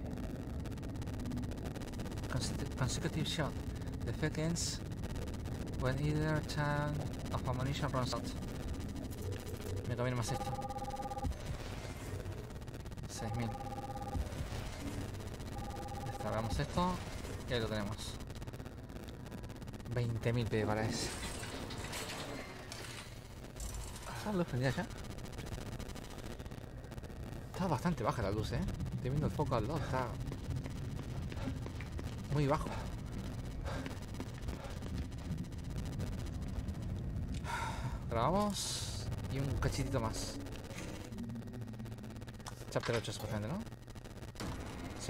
Consecutive shot. The effect ends when either turn of ammunition runs out. Me conviene más esto. 6000. Descargamos esto y ahí lo tenemos. 20.000 pide para ese. ¿Está la luz prendida ya? Está bastante baja la luz, Estoy viendo el foco al lado, está muy bajo. Grabamos y un cachitito más. Chapter 8 supuestamente, ¿no? Sí.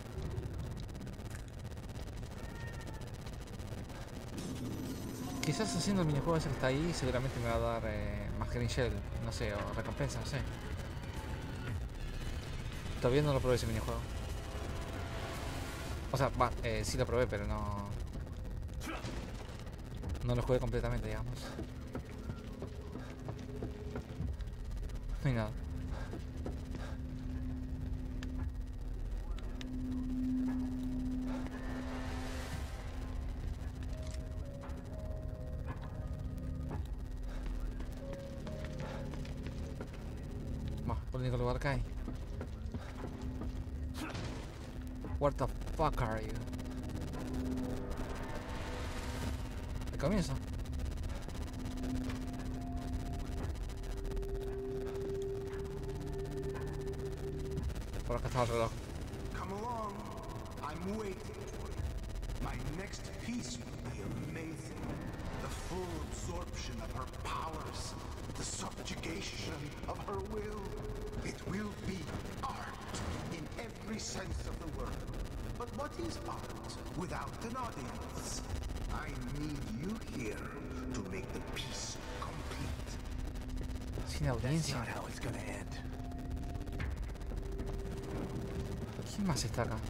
Quizás haciendo el minijuego ese que está ahí seguramente me va a dar más Green Shell, no sé, o recompensa, no sé. Todavía no lo probé ese minijuego. O sea, va, sí lo probé, pero no lo jugué completamente, digamos. No hay nada. Va, el único lugar que hay. What the fuck are you? El comienzo. Por acá estaba el reloj. Come along. I'm waiting for you. My next piece will be amazing. The full absorption of her powers. The subjugation of her will. It will be art in every sense of the word. But what is art without an audience? I need you here to make the piece complete. Sin That's audiencia. not how it's gonna end. ¿Quién más está acá?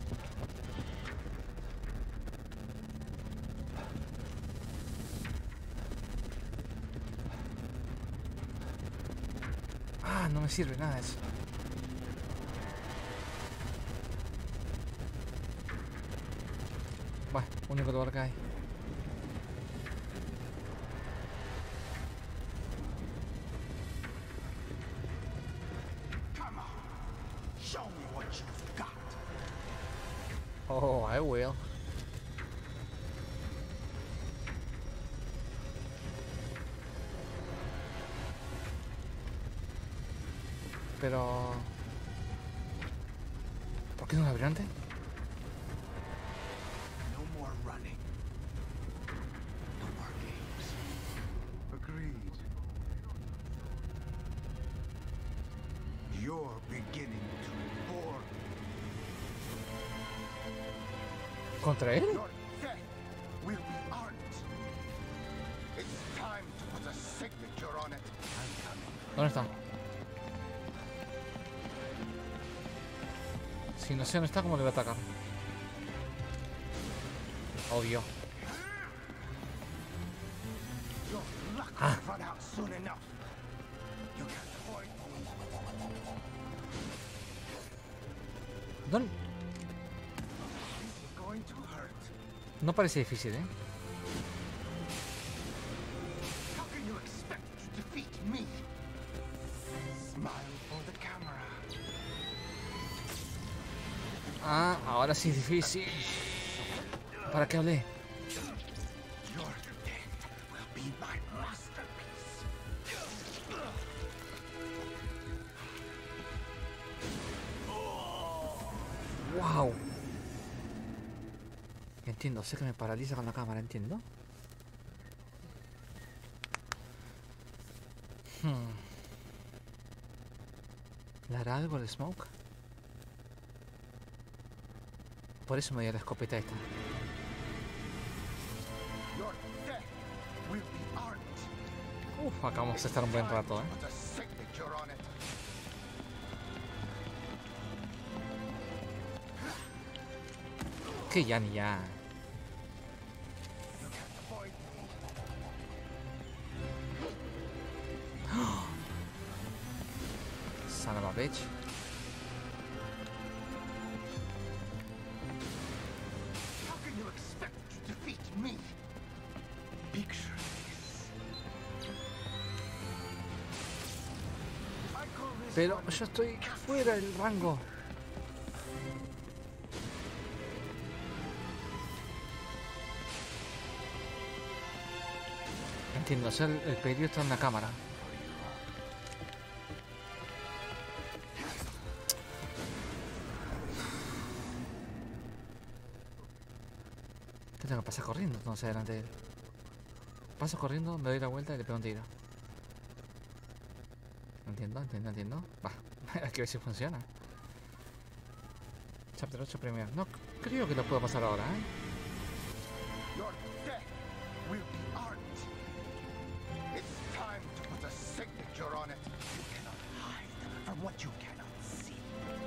Ah, no me sirve nada eso. Bueno, único lugar que hay. Come on. Show me what you've got. Oh, I will. Pero... ¿por qué no abre antes? No more running. No more games. Agreed. You're beginning to bore me. ¿Contra él? Your death will be art. It's time to put a signature on it. ¿Dónde está? Si no sé dónde está, ¿cómo le va a atacar? Obvio. Your luck Ah. will run out soon enough. You can't avoid me. ¿Dónde? This is going to hurt. No parece difícil, ¿eh? How can you expect to defeat me? Smile for the camera. Ah, ahora sí es difícil. ¿Para qué hablé? Your death will be my masterpiece. ¡Wow! Entiendo, sé que me paraliza con la cámara, entiendo. ¿Le hará algo el smoke? Por eso me dio la escopeta esta. Your death will be art. Uf, acá vamos a estar un buen rato, Put a signature on it. Que ya ni ya. You can't avoid me. Son of a bitch. How can you expect to defeat me? Picture this. I call this Pero one yo estoy fuera del rango. Entiendo, o sea, el peligro está en la cámara. ¿Qué tengo que pasar corriendo entonces delante de él? Paso corriendo, me doy la vuelta y le pego un tiro. Entiendo. Va, hay que ver si funciona. Chapter 8 primero. No creo que lo puedo pasar ahora, ¿eh? Your death will be art. It's time to put a signature on it. You cannot hide from what you cannot see.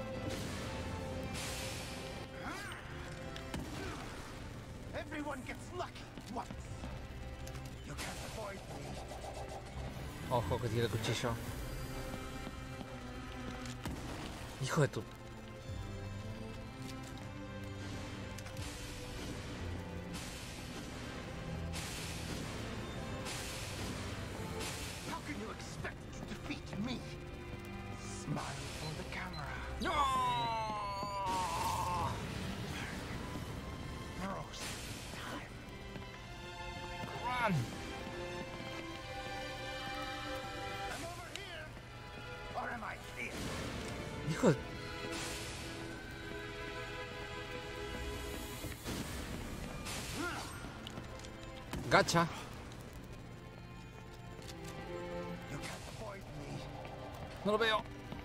Everyone gets lucky once. You can't avoid me. Ojo que tiene el cuchillo. Hijo de tu... How can you expect to defeat me? Smile for the camera. ¡No! Frozen time. Run. I'm over here. Or am I here? Hijo de... Gacha. You can't avoid me. No lo veo.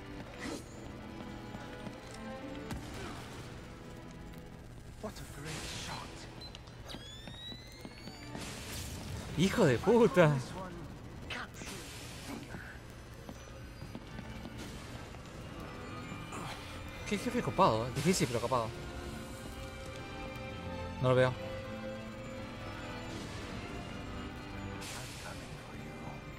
What a great shot. Hijo de puta. This one captured fear. Qué jefe copado, difícil pero copado. No lo veo. I'm coming for you.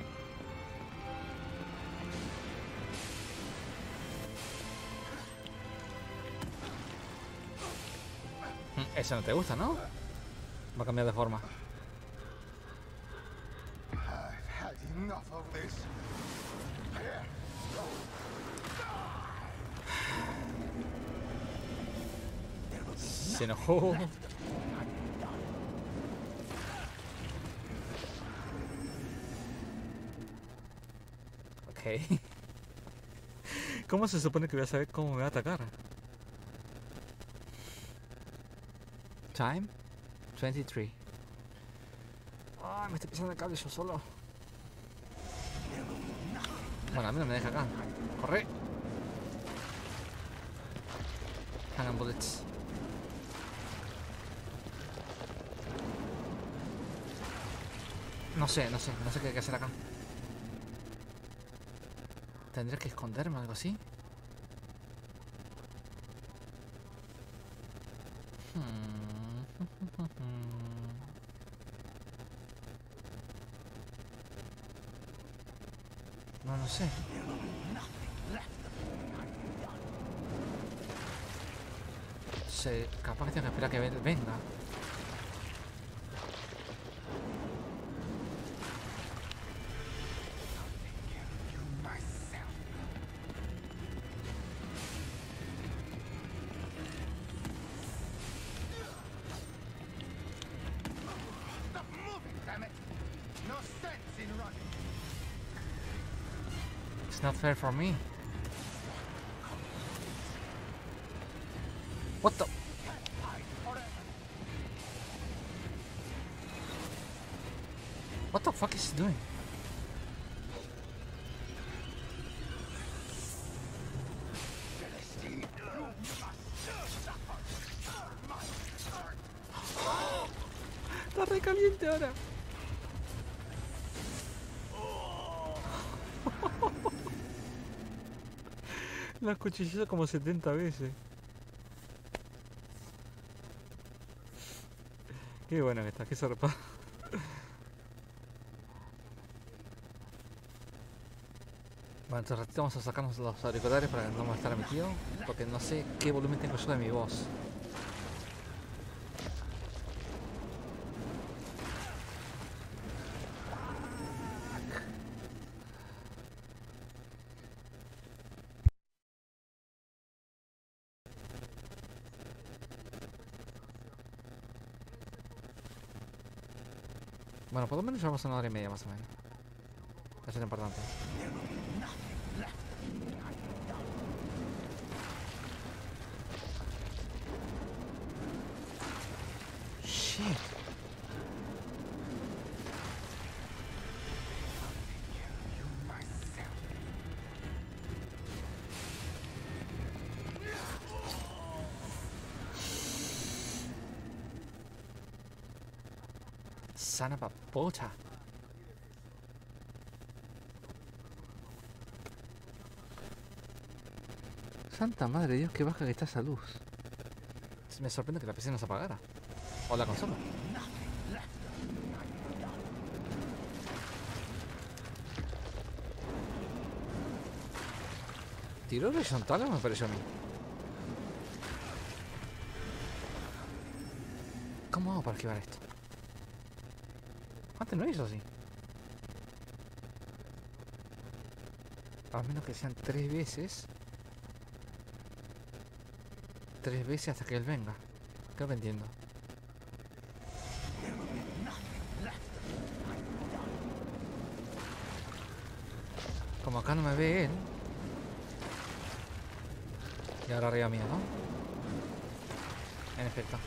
Ese no te gusta, ¿no? Va a cambiar de forma. I've had enough of this. Se enojó. Ok. ¿Cómo se supone que voy a saber cómo me va a atacar? Time 23. Ay, me estoy pisando el cable yo solo. Bueno, a mí no me deja acá. Corre. Hagan bullets. No sé qué hay que hacer acá. ¿Tendré que esconderme o algo así? No sé. Capaz que tengo que esperar que venga. You myself. Stop moving, damn it! No sense in running. It's not fair for me. What the? What the fuck is he doing? Está re caliente ahora. La cuchillada como 70 veces. Qué bueno que está, qué zarpado. Bueno, entonces ratito vamos a sacarnos los auriculares para que no me estar emitido, porque no sé qué volumen tengo yo de mi voz. Bueno, por lo menos llevamos 1 hora y media más o menos. Eso es lo importante. Shit. Son of a puta. Santa madre de Dios, que baja que está esa luz. Me sorprende que la PC no se apagara. O la consola. ¿Tiró horizontal o me pareció a mí? ¿Cómo hago para esquivar esto? Antes no hizo así. A menos que sean 3 veces. 3 veces hasta que él venga. Creo que entiendo. Como acá no me ve él. Y ahora arriba mío, ¿no? En efecto.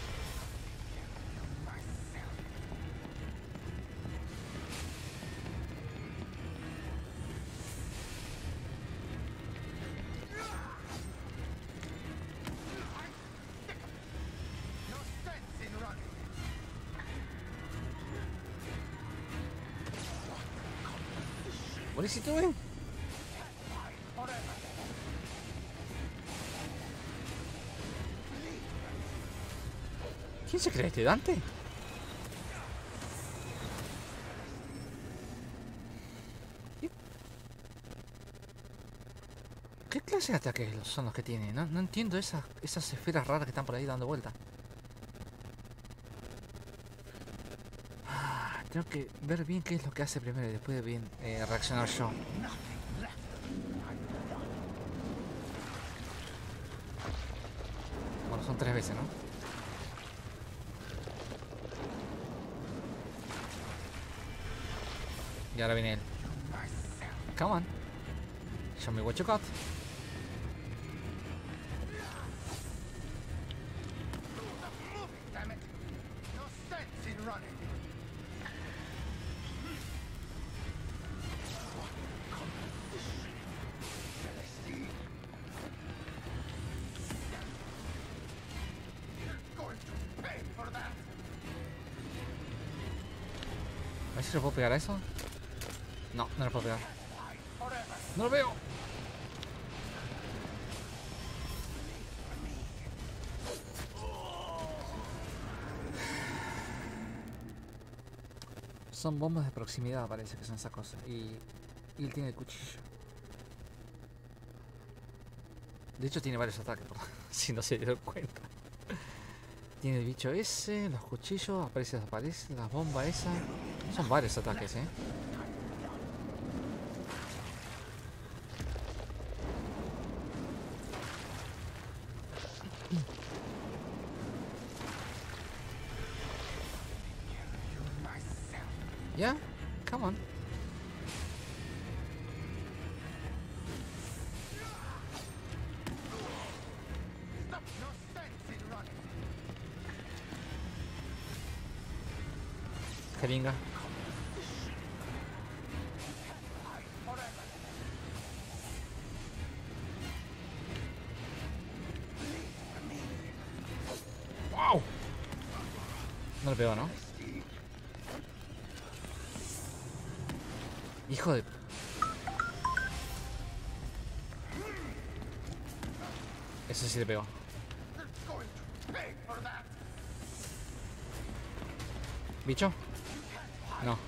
What is he doing? ¿Quién se cree este Dante? ¿Qué clase de ataques son los que tiene? No entiendo esas esferas raras que están por ahí dando vuelta. Tengo que ver bien qué es lo que hace primero y después de bien reaccionar yo. Bueno, son 3 veces, ¿no? Y ahora viene él. Come on. Show me what you got. A ver si le puedo pegar a eso. No, no le puedo pegar. ¡No lo veo! Son bombas de proximidad, parece que son esas cosas. Y él tiene el cuchillo. De hecho tiene varios ataques, si no se dieron cuenta. Tiene el bicho ese, los cuchillos, aparece, desaparece, las bombas esas. Son varios ataques, Yeah, come on. Jeringa. Wow. No le pegó, ¿no? Hijo de... Ese sí le pegó. ¿Bicho? No.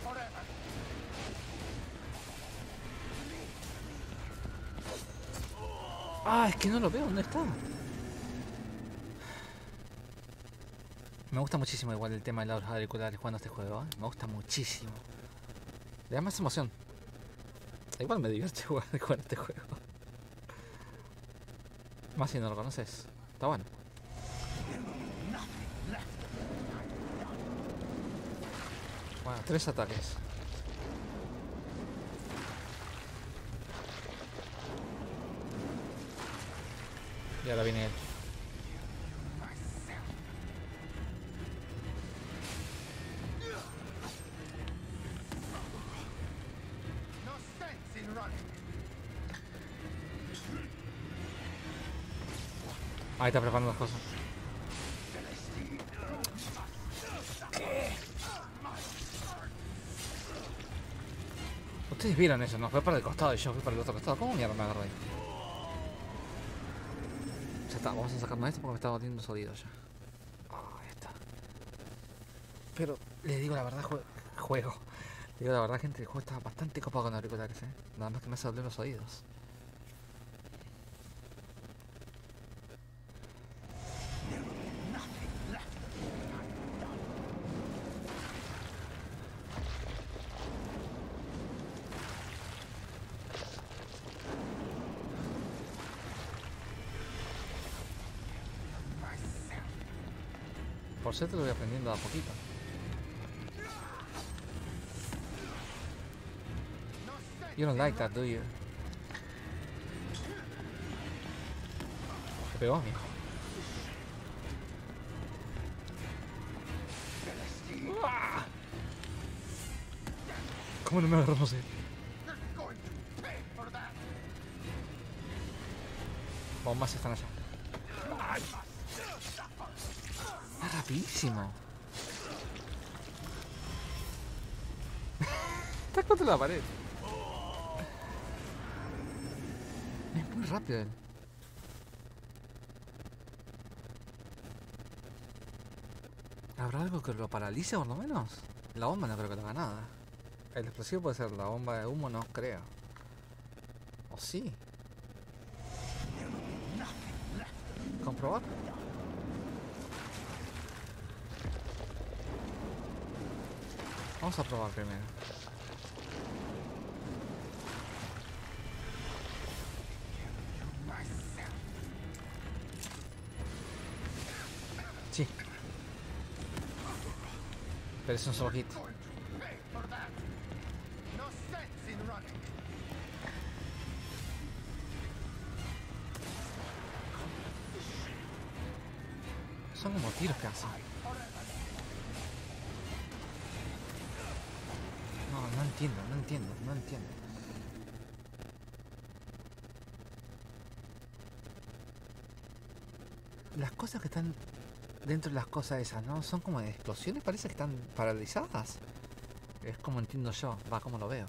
Ah, es que no lo veo. ¿Dónde está? Me gusta muchísimo igual el tema de los auriculares jugando este juego, Me gusta muchísimo. Le da más emoción. Igual me divierte jugar este juego. Más si no lo conoces. Está bueno. Bueno, 3 ataques. Y ahora viene él. Ahí está preparando las cosas. ¿Qué? Ustedes vieron eso, ¿no? Fue para el costado y yo fui para el otro costado. ¿Cómo mierda me agarré ahí? Ya está, vamos a sacarnos esto porque me está doliendo los oídos ya. Ahí está. Pero les digo la verdad, juego. Les digo la verdad, gente, el juego está bastante copado con auriculares, ¿eh? Nada más que me hace doler los oídos. Por suerte lo voy aprendiendo a poquito. You don't like that, do you? Te pegó, mijo. ¡Ah! ¿Cómo no me agarramos ahí? Bombas están allá. ¡Ay! ¡Es rapidísimo! Está contra la pared. Es muy rápido él. ¿Habrá algo que lo paralice por lo menos? La bomba no creo que le haga nada. El explosivo puede ser la bomba de humo, no creo. ¿O sí? ¿Comprobar? Vamos a probar primero. Sí. Pero es un solo hit. Son como tiros que hacen. No entiendo. Las cosas que están dentro de las cosas esas, ¿no? Son como de explosiones, parece que están paralizadas. Es como entiendo yo, va como lo veo.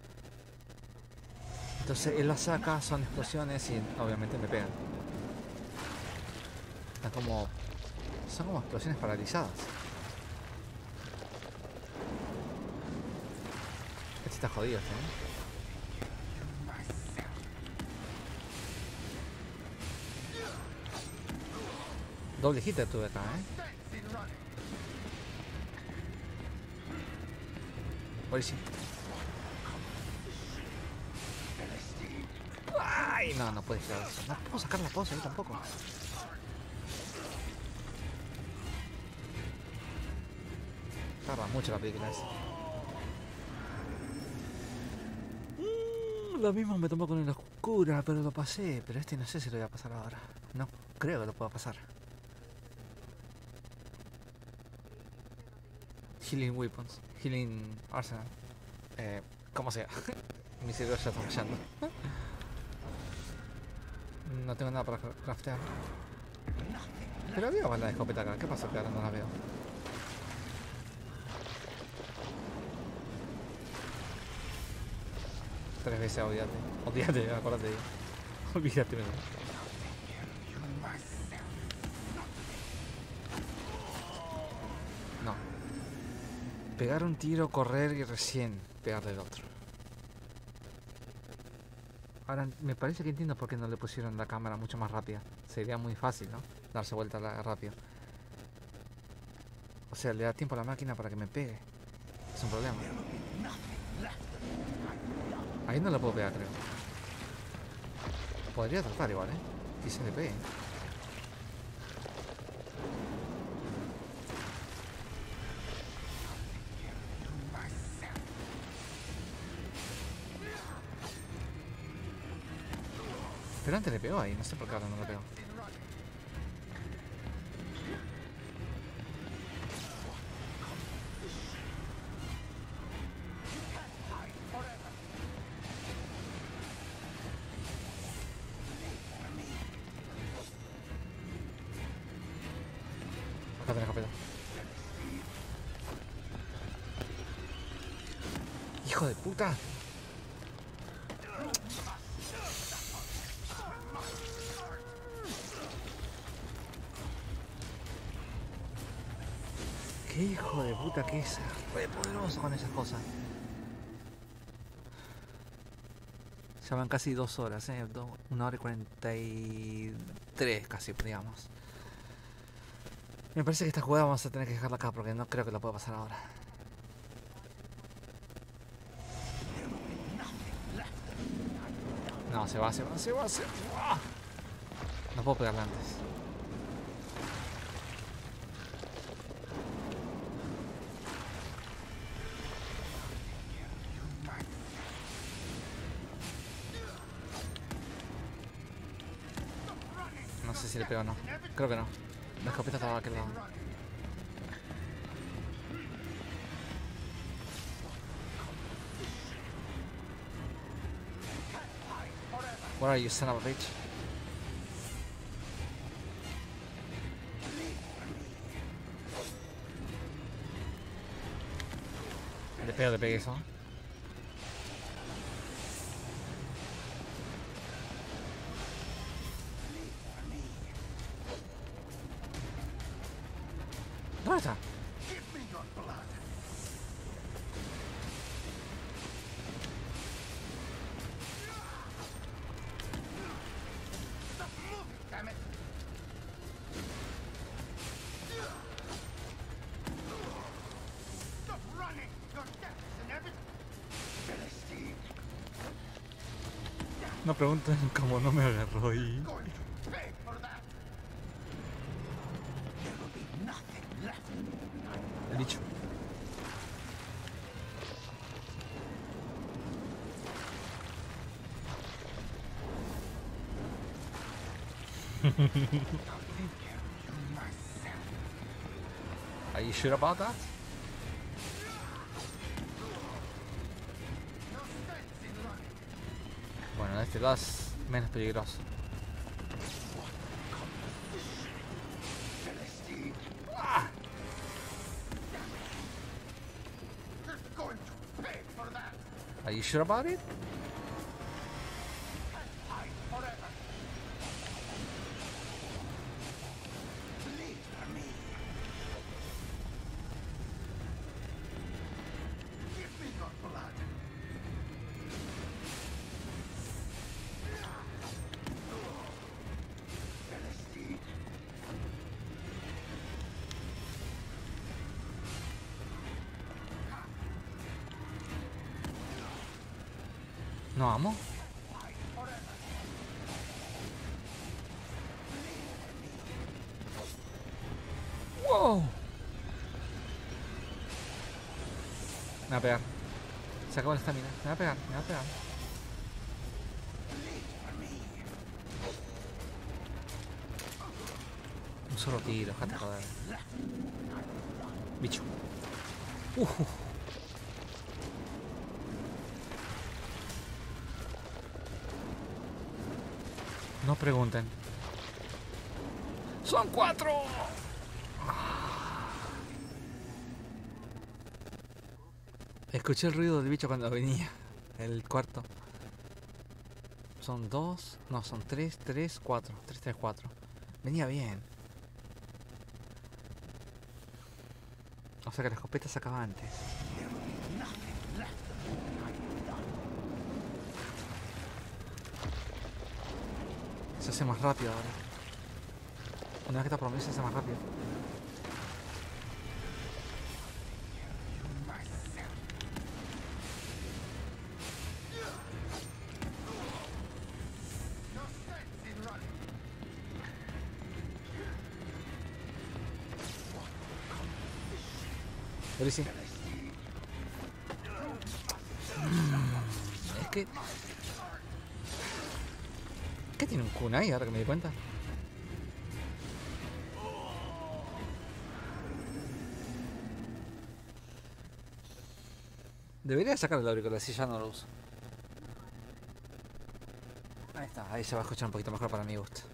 Entonces él las saca, son explosiones y obviamente me pegan. Están como... son como explosiones paralizadas. Este está jodido, ¿eh? Doble hit tuve acá, Buenísimo. Ay, no puede ser eso. No puedo sacar la pose ahí tampoco. Tarda mucho la película esa. Lo mismo me tomó con el oscura, pero lo pasé. Pero este no sé si lo voy a pasar ahora. No creo que lo pueda pasar. Healing Weapons, Healing Arsenal, como sea. Mi cerebro ya está fallando. No tengo nada para craftear. Pero había bala de escopeta acá, ¿qué pasa que ahora no la veo? Tres veces, odiate, acuérdate. Olvídate, no. Pegar un tiro, correr y recién pegarle el otro. Ahora me parece que entiendo por qué no le pusieron la cámara mucho más rápida. Sería muy fácil, ¿no? Darse vuelta rápido. O sea, le da tiempo a la máquina para que me pegue. Es un problema. Ahí no lo puedo pegar, creo. Podría tratar igual, Quizás le pegue. Pero antes le pegó ahí, no sé por qué ahora no le pegó. Acá tenés escopeta. ¡Hijo de puta! Qué hijo de puta que es re poderoso con esas cosas. Ya van casi 2 horas, 1 hora y 43 casi, digamos. Me parece que esta jugada vamos a tener que dejarla acá porque no creo que la pueda pasar ahora. No, se va. No puedo pegarle antes. No sé si le pego o no. Creo que no. La escopeta estaba a aquel lado. Where are you, son of a bitch? Le pegué eso. ¿Dónde está? No pregunten cómo no me agarró ahí. El bicho. Are you sure about that? Bueno, este lado es menos peligroso. ¡Ah! Are you sure about it? No amo. Wow. Me va a pegar. Se acabó la estamina. Me va a pegar. Un solo tiro, déjate joder. Bicho. No pregunten. ¡Son 4! Escuché el ruido del bicho cuando venía. El cuarto. Son 2. No, son 3, 4. 3, 4. Venía bien. O sea que la escopeta se acaba antes. Se hace más rápido ahora. Una vez que está por mí se hace más rápido. Pero sí. Es que... ¿Qué tiene un kunai ahora que me di cuenta? Debería sacar el auricular, si ya no lo uso. Ahí está, ahí se va a escuchar un poquito mejor para mi gusto.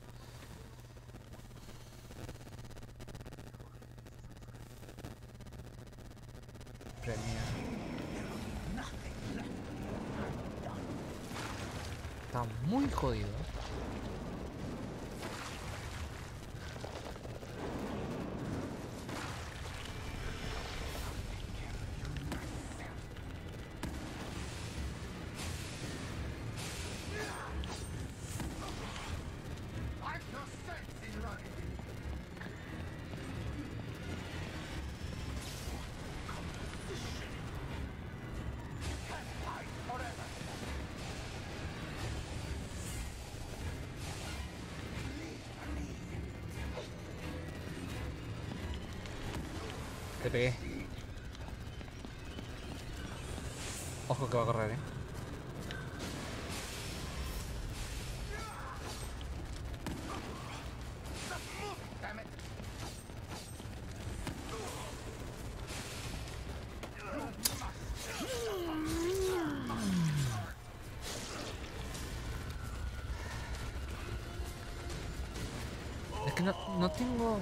Premia. Está muy jodido. Te pegué. Ojo que va a correr, Es que no tengo...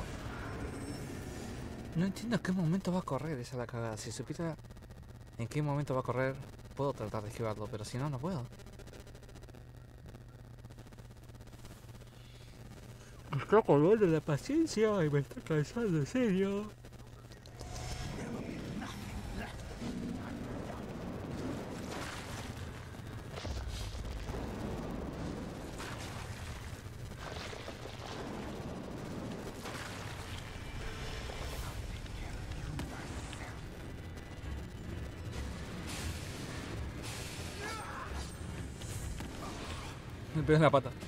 No entiendo en qué momento va a correr, esa es la cagada. Si supiera en qué momento va a correr, puedo tratar de esquivarlo, pero si no, no puedo. Me está colgando la paciencia y me está cansando, en serio. Me pegó en la pata.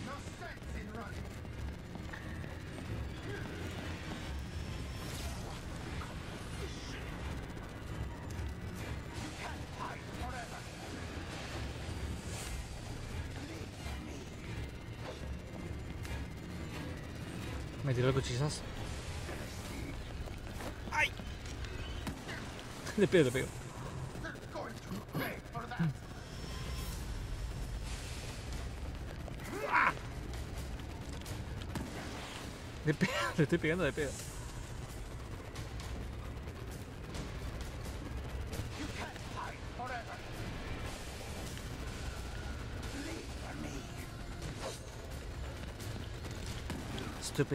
Me tiró el cuchillazo. ¡Ay! Le pego, le pego. Le estoy pegando de pedo. Stupid.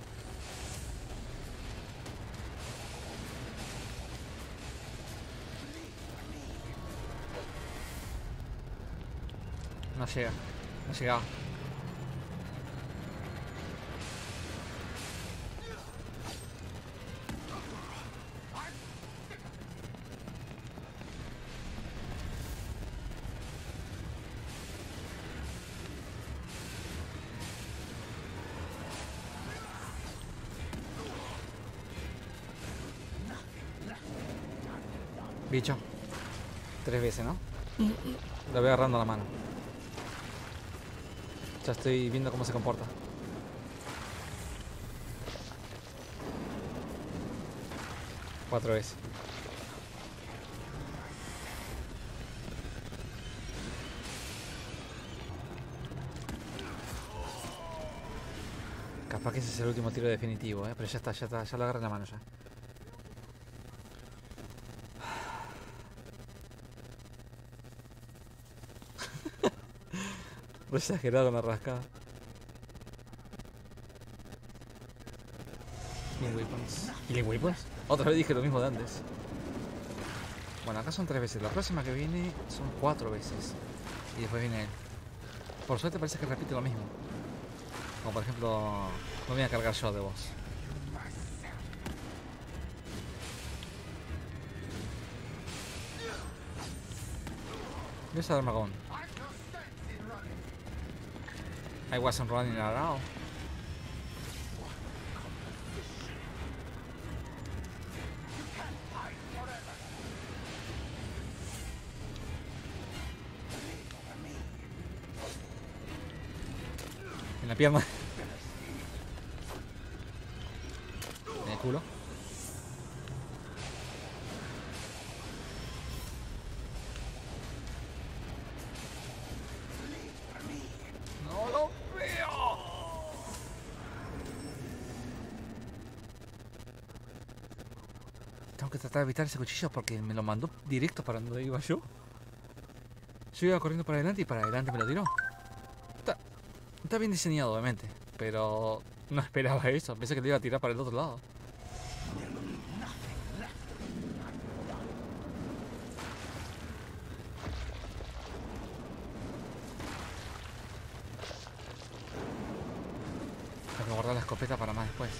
No llega. No llegaba. Bicho. 3 veces, ¿no? La voy agarrando a la mano. Ya estoy viendo cómo se comporta. Cuatro veces. Capaz que ese es el último tiro definitivo, pero ya está, ya lo agarré en la mano ya. Re exagerado con la rascada. Healing weapons. ¿Healing weapons? Otra vez dije lo mismo de antes. Bueno, acá son 3 veces. La próxima que viene son 4 veces. Y después viene él. Por suerte parece que repite lo mismo. Como por ejemplo, me voy a cargar yo de vos. Ves al armagón. I wasn't running around. En la pierna. En el culo. No lo veo. Tengo que tratar de evitar ese cuchillo porque me lo mandó directo para donde iba yo. Yo iba corriendo para adelante y para adelante me lo tiró. Está bien diseñado, obviamente, pero no esperaba eso. Pensé que le iba a tirar para el otro lado. Tengo que guardar la escopeta para más después.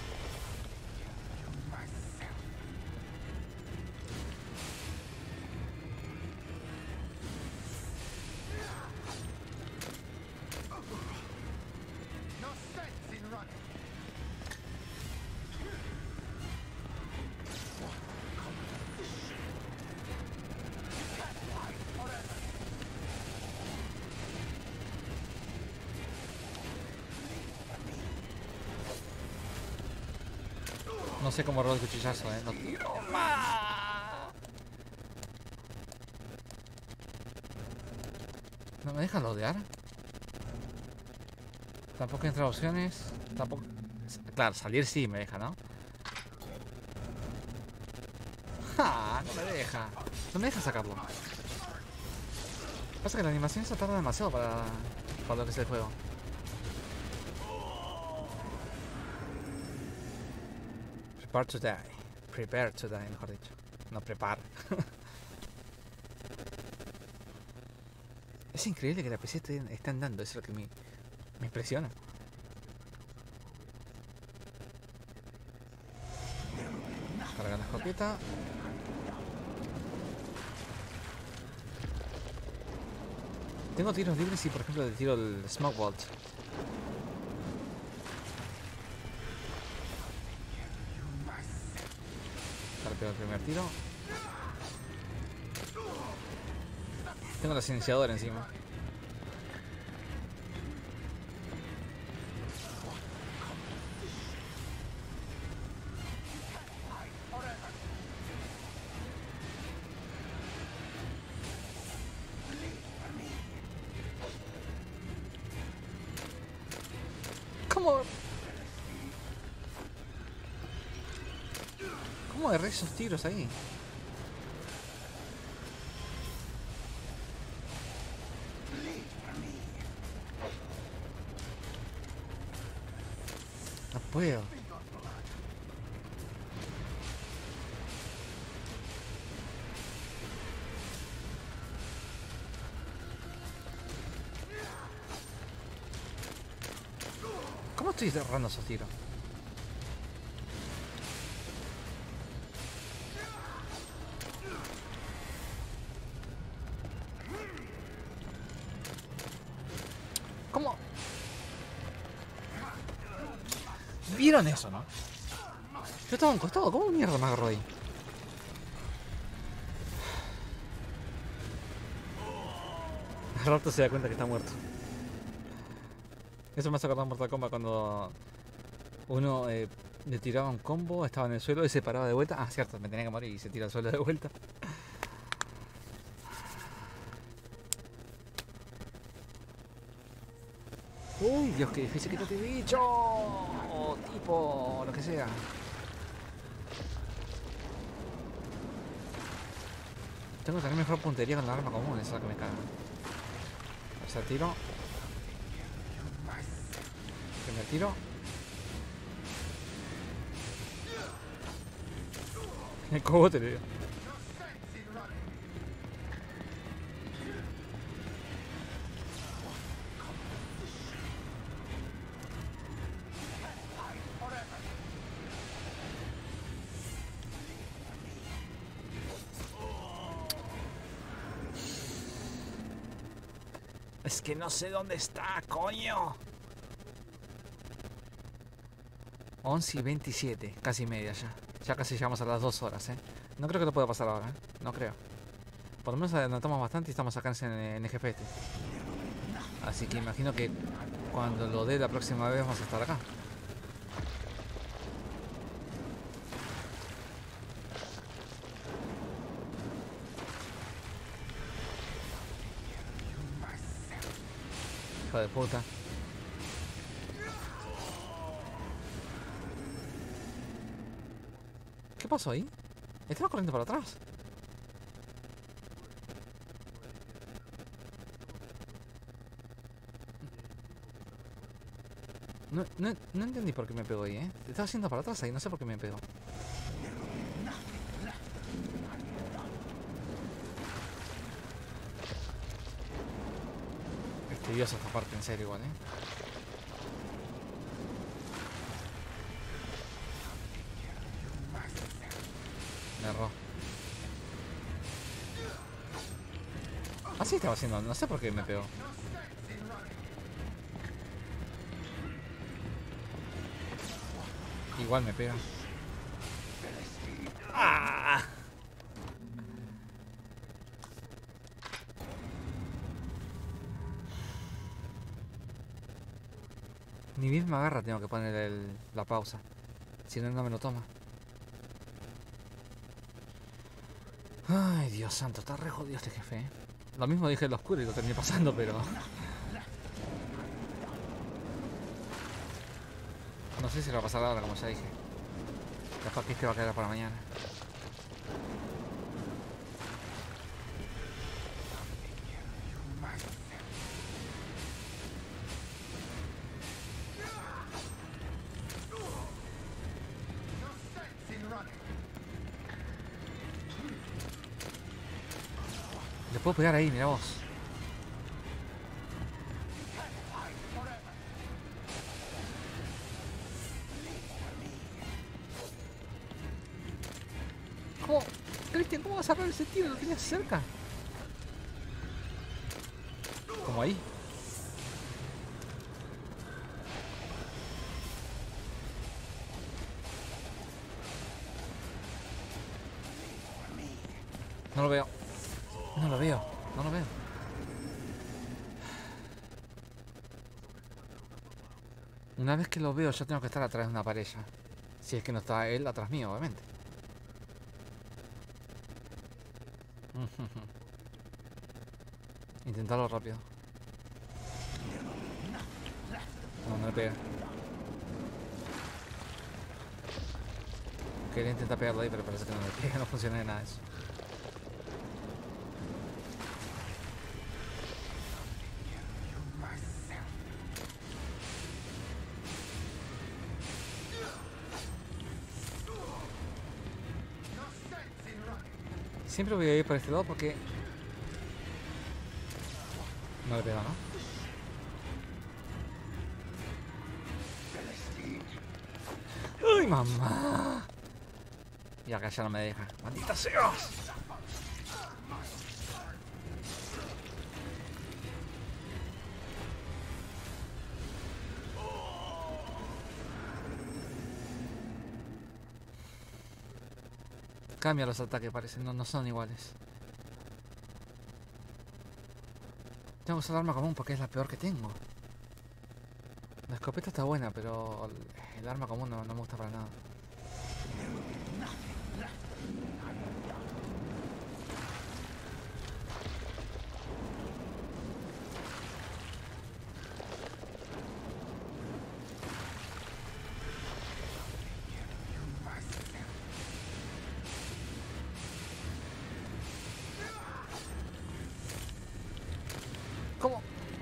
No sé cómo robar el cuchillazo, no tiro. ¿No me dejan lodear? Tampoco entra opciones. Tampoco. Claro, salir sí me deja, ¿no? ¡Ja! No me deja. No me deja sacarlo. Pasa que la animación se tarda demasiado para lo que es el juego. Prepare to die. Prepare to die, mejor dicho. No prepare. Es increíble que la PC esté andando, eso es lo que me impresiona. Carga la escopeta. Tengo tiros libres si por ejemplo le tiro el Smoke Bolt. Ahora pego el primer tiro. Tengo la silenciadora encima. ¿Cómo agarré esos tiros ahí? No puedo. ¿Cómo estoy cerrando esos tiros? ¿Cómo? ¿Vieron eso, no? Yo estaba a un costado, ¿cómo mierda me agarró ahí? Al rato se da cuenta que está muerto. Eso me hace acordar Mortal Kombat cuando uno le tiraba un combo, estaba en el suelo y se paraba de vuelta. Ah, cierto, me tenía que morir y se tira al suelo de vuelta. Uy, Dios, qué difícil que te bicho. O tipo, lo que sea. Tengo que tener mejor puntería con la arma común, eso es lo que me caga. Tercer tiro. Primer tiro. El cogote le dio. Es que no sé dónde está, coño. 11:27, casi media ya. Ya casi llegamos a las 2 horas, No creo que lo pueda pasar ahora, No creo. Por lo menos adelantamos bastante y estamos acá en el jefe este. Así que imagino que cuando lo dé la próxima vez vamos a estar acá. Hijo de puta. ¿Qué pasó ahí? Estaba corriendo para atrás. No entendí por qué me pegó ahí, Estaba haciendo para atrás ahí, no sé por qué me pegó. Es tediosa esta parte, en serio, igual, Me erró. Así estaba haciendo, no sé por qué me pegó. Igual me pega. ¡Ah! Ni bien me agarra, tengo que poner la pausa. Si no, no me lo toma. Ay, Dios santo, está re jodido este jefe, ¿eh? Lo mismo dije en lo oscuro y lo terminé pasando, pero... No sé si lo va a pasar ahora, como ya dije. Capaz que este va a quedar para mañana. Le puedo pegar ahí, mira vos. ¿Cómo? Cristian, ¿cómo vas a cerrar ese tiro? Lo tenías cerca. Como ahí. No lo veo. No lo veo. No lo veo. Una vez que lo veo, yo tengo que estar atrás de una pared ya. Si es que no está él atrás mío, obviamente. Intentarlo rápido. No, no le pega. Quería intentar pegarlo ahí, pero parece que no le pega. No funciona de nada eso. Siempre voy a ir por este lado porque... No le pega, ¿no? ¡Ay, mamá! Y acá ya no me deja. ¡Maldita sea! Cambia los ataques, parece. No son iguales. Tengo que usar el arma común porque es la peor que tengo. La escopeta está buena, pero el arma común no me gusta para nada. ¿Cómo?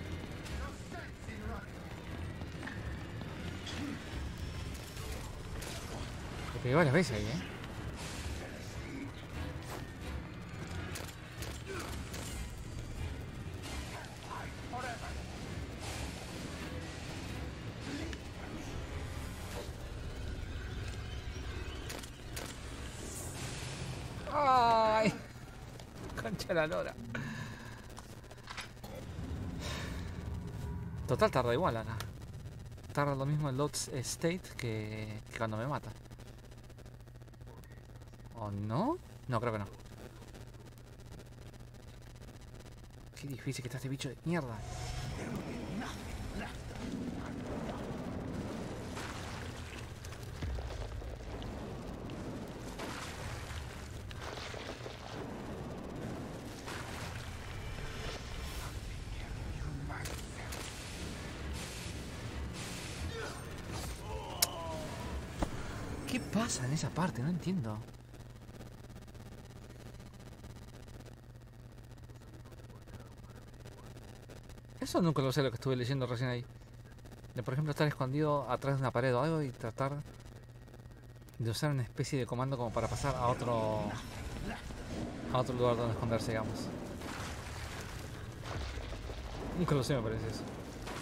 Le pegué varias veces ahí, ¿eh? ¡Ay! Concha la lora. Total, tarda igual acá. Tarda lo mismo el load state que cuando me mata. ¿O no? No, creo que no. Qué difícil que está este bicho de mierda. ¿Qué pasa en esa parte? No entiendo. Eso nunca lo sé, lo que estuve leyendo recién ahí. De, por ejemplo, estar escondido atrás de una pared o algo y tratar de usar una especie de comando como para pasar a otro lugar donde esconderse, digamos. Nunca lo sé, me parece eso.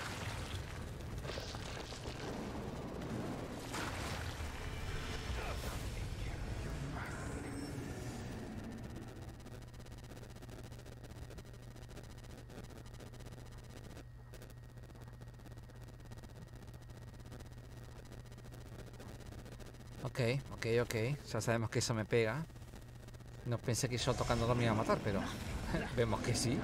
Ok. Ya sabemos que eso me pega. No pensé que yo tocándolo me iba a matar, pero vemos que sí.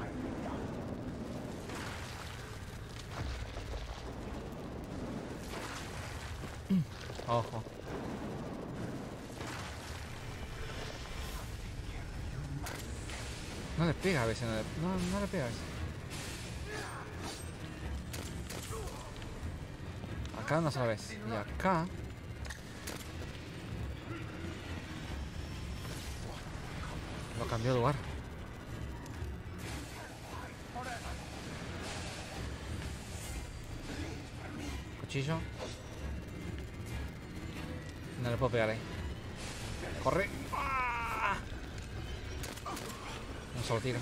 Ojo. No le pega a veces, no le pega a veces. Acá una sola vez. Y acá... Lo cambió de lugar. Cuchillo. No le puedo pegar ahí. ¡Corre! ¡Ah! Un solo tiro.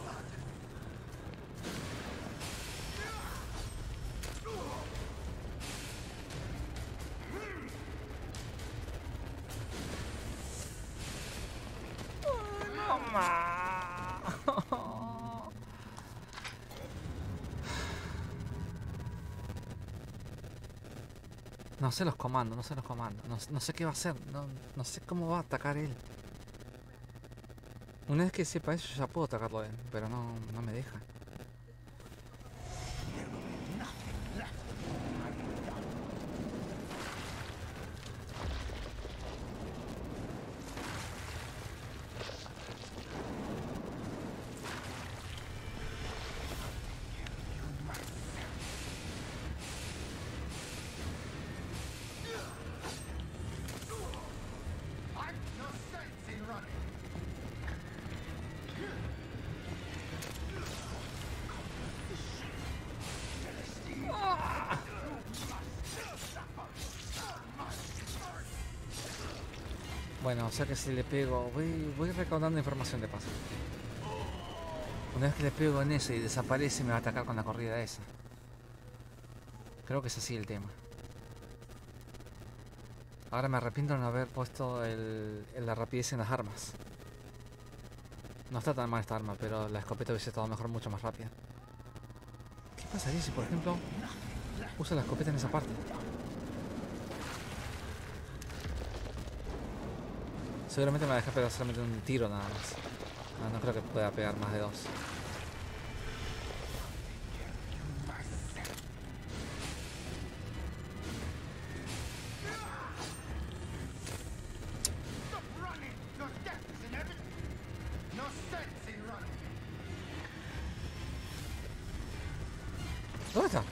No sé los comandos, no sé qué va a hacer, no sé cómo va a atacar él. Una vez que sepa eso, ya puedo atacarlo a él, pero no me deja. Bueno, o sea que si le pego... Voy recaudando información de paso. Una vez que le pego en ese y desaparece, me va a atacar con la corrida esa. Creo que es así el tema. Ahora me arrepiento de no haber puesto la rapidez en las armas. No está tan mal esta arma, pero la escopeta hubiese estado mejor, mucho más rápida. ¿Qué pasaría si, por ejemplo, uso la escopeta en esa parte? Seguramente me va a dejar pegar solamente un tiro nada más. No creo que pueda pegar más de 2. ¿Dónde está?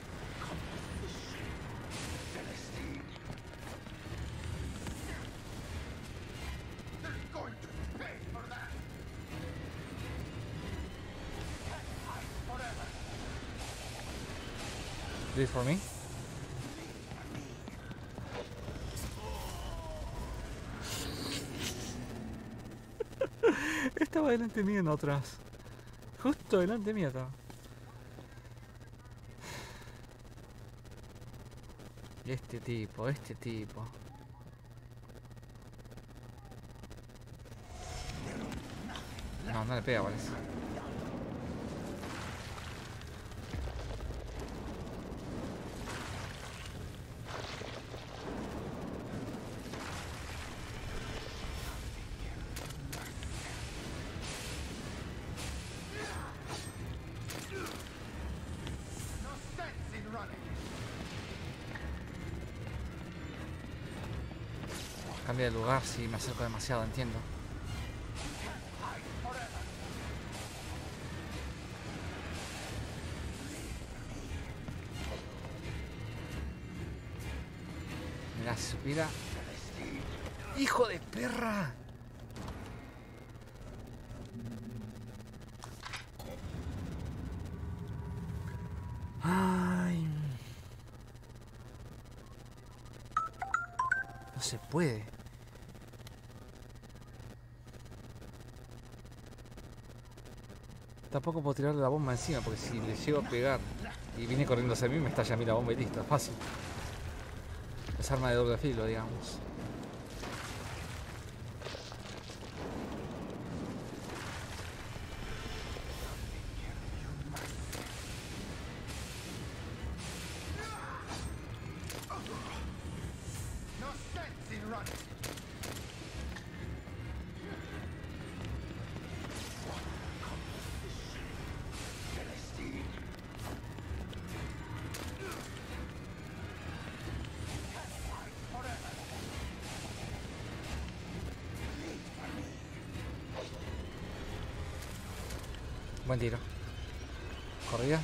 Do it for me. Estaba delante mío en otras. Justo delante mío estaba. Este tipo. No le pega, parece. Cambia de lugar si me acerco demasiado, entiendo. Mira, si supiera. ¡Hijo de perra! Ay. No se puede. Tampoco puedo tirarle la bomba encima, porque si le llego a pegar y viene corriendo hacia mí, me estalla a mí la bomba y listo, fácil. Es arma de doble filo, digamos. Buen tiro. Corrida.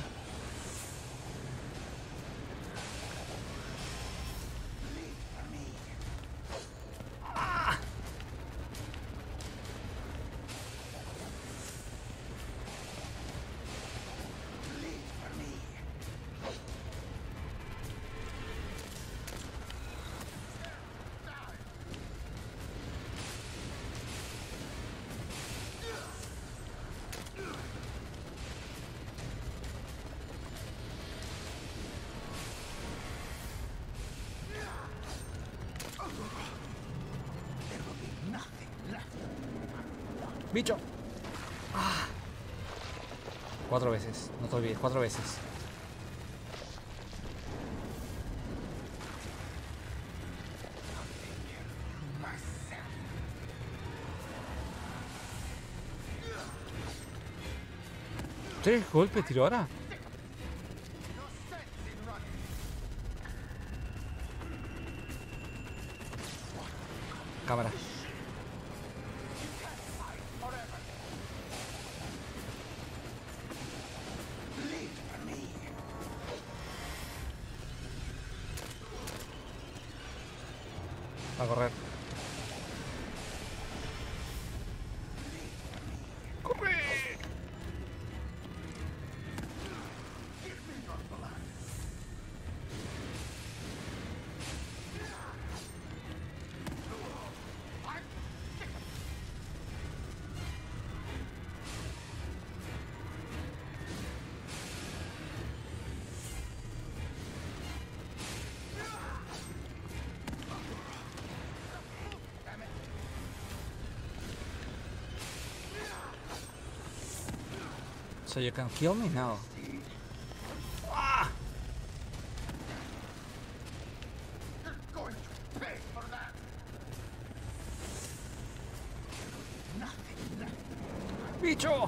¡Bicho! ¡Ah! 4 veces, no te olvides, 4 veces. ¿3 golpes tiró ahora? Cámara. A correr. ¡Corre! So you can kill me now. Ah! Going to pay for that. Nothing left. ¡Bicho!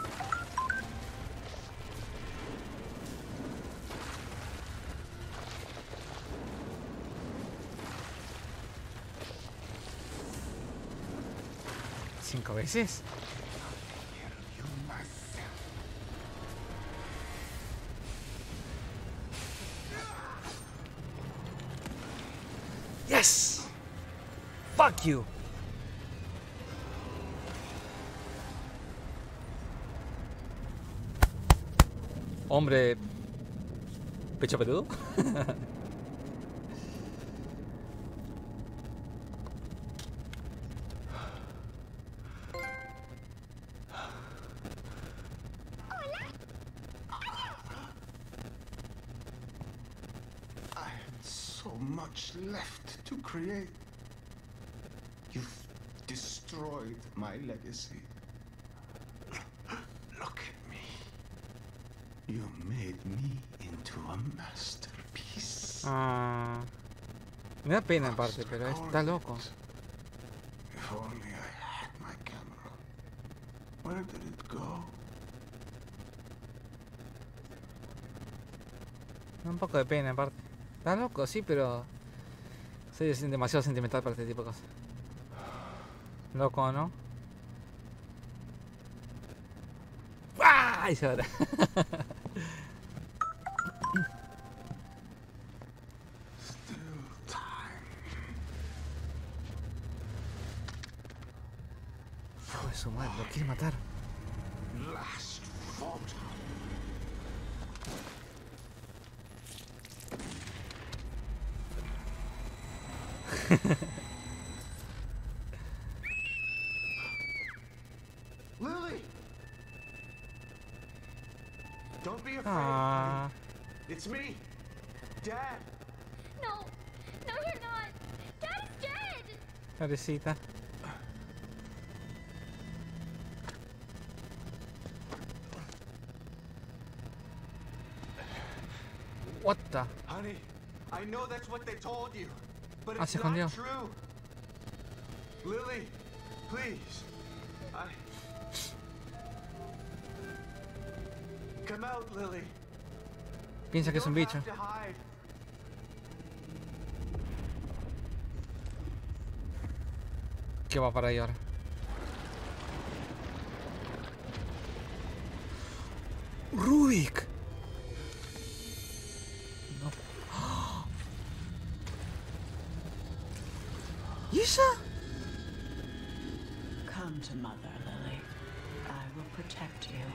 ¿5 veces? Yes! Fuck you! Hombre... ¿Pecho peludo? I had so much left to create. You've destroyed my legacy. Look at me. You made me into a masterpiece. Ah, me da pena en parte, pero está loco. If only I had my camera. Where did it go? Me da un poco de pena en parte. Está loco, sí, pero soy demasiado sentimental para este tipo de cosas. Loco, ¿no? ¡Ah! Y se ahora. Still time. Hijo de su madre, lo quiere matar. Last photo. Lily! Don't be afraid. Ah, It's me, Dad. No, no, you're not. Dad is dead. pobrecita. What the? Honey, I know that's what they told you, but Ah, it's se not escondió. true. Lily, please. Come out, Lily. Piensa que es un You don't bicho. have to hide. ¿Qué va para ahí ahora? Rick. No. ¿Y ella? Come to Mother, Lily. I will protect you.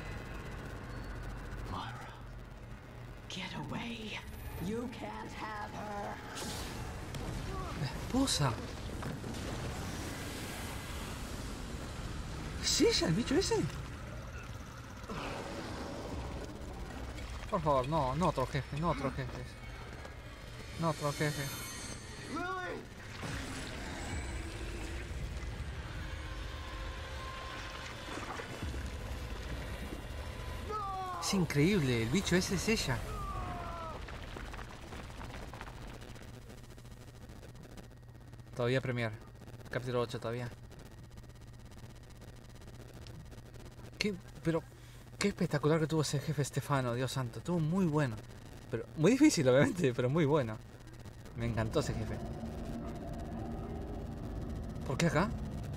Myra. Get away. You can't have her. La esposa. ¿Es ella el bicho ese? Por favor, no, no otro jefe, no otro jefe. No otro jefe. Lily! Es increíble, el bicho ese es ella. Todavía Premier. Capítulo 8 todavía. Pero qué espectacular que tuvo ese jefe Stefano, Dios santo. Estuvo muy bueno. Pero muy difícil, obviamente, pero muy bueno. Me encantó ese jefe. ¿Por qué acá?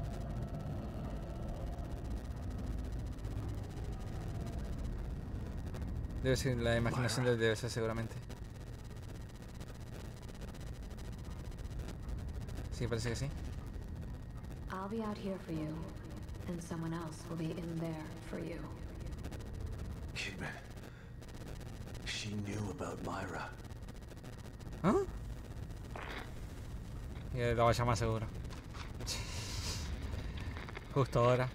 Debe ser la imaginación del debe ser seguramente. Sí, parece que sí. I'll be out here for you, and someone else will be in there for you. Kidman. She knew about Myra. ¿Ah? Y la voy a llamar seguro. Justo ahora.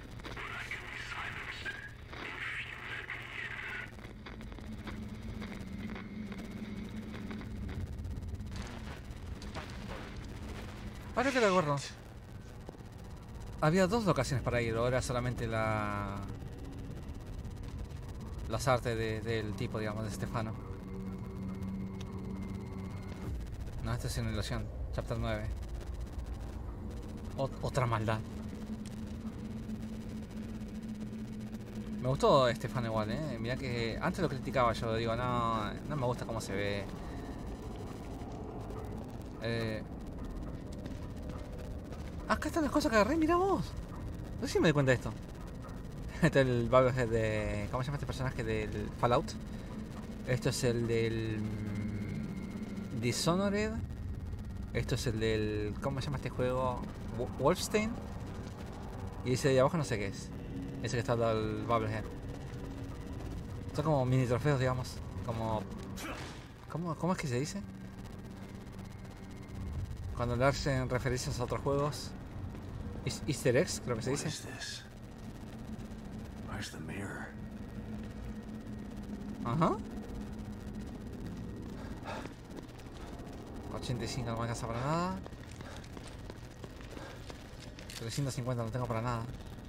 Ahora que lo acuerdo. Había 2 locaciones para ir, ahora solamente las artes del tipo, digamos, de Stefano. No, esta es una ilusión. Chapter 9. Otra maldad. Me gustó Stefano igual, Mirá que antes lo criticaba yo, digo, no me gusta cómo se ve. Acá están las cosas que agarré, mira vos. No sé si me di cuenta de esto. Este es el Bubblehead de... ¿Cómo se llama este personaje del Fallout? Esto es el del... Dishonored. Esto es el del... ¿Cómo se llama este juego? Wolfenstein. Y ese de abajo no sé qué es. Ese que está al lado del Bubblehead. Son como mini trofeos, digamos. Como... ¿Cómo es que se dice? Cuando le hacen referencias a otros juegos. Easter eggs, creo que se What dice. is this? Where's the mirror? Ajá. 85 no me alcanza para nada. 350 no tengo para nada.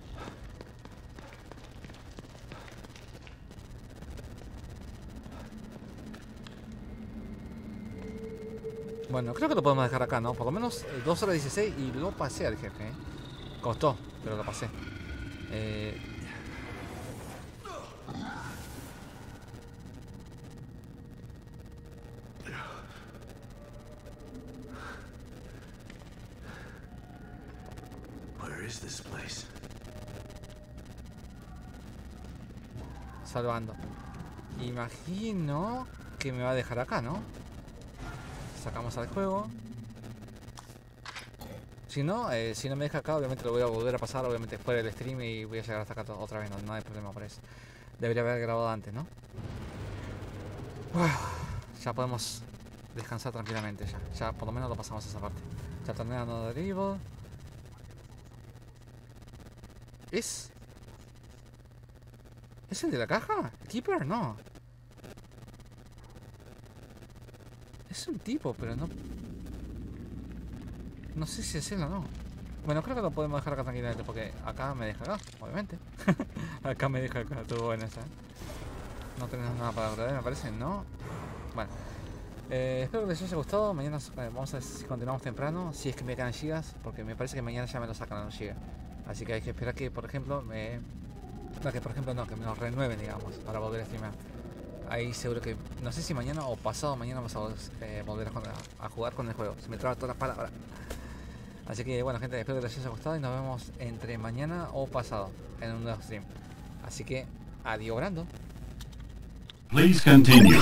Bueno, creo que lo podemos dejar acá, ¿no? Por lo menos 2 horas 16 y lo pasé al jefe, Costó, pero lo pasé. Where is this place? Salvando. Imagino que me va a dejar acá, ¿no? Sacamos al juego. Si no me deja acá, obviamente lo voy a volver a pasar, obviamente fuera del stream y voy a llegar hasta acá otra vez, no hay problema por eso. Debería haber grabado antes, ¿no? Ya podemos descansar tranquilamente ya por lo menos lo pasamos esa parte. Ya terminé Another Evil. ¿Es el de la caja? ¿Keeper? No. Es un tipo, pero no... No sé si es él o no. Bueno, creo que lo podemos dejar acá tranquilamente porque acá me deja acá, obviamente. Acá me deja acá, todo bueno esa. No tenemos nada para agregar, me parece, ¿no? Bueno. Espero que les haya gustado. Mañana vamos a ver si continuamos temprano. Si es que me quedan gigas, porque me parece que mañana ya me lo sacan a los gigas. Así que hay que esperar que, por ejemplo, que me los renueven, digamos, para volver a streamar. Ahí seguro que, no sé si mañana o pasado mañana vamos a volver a jugar con el juego. Se me traba todas las palabras. Así que bueno, gente, espero que les haya gustado y nos vemos entre mañana o pasado en un nuevo stream. Así que, adiós, Brando. Please continue.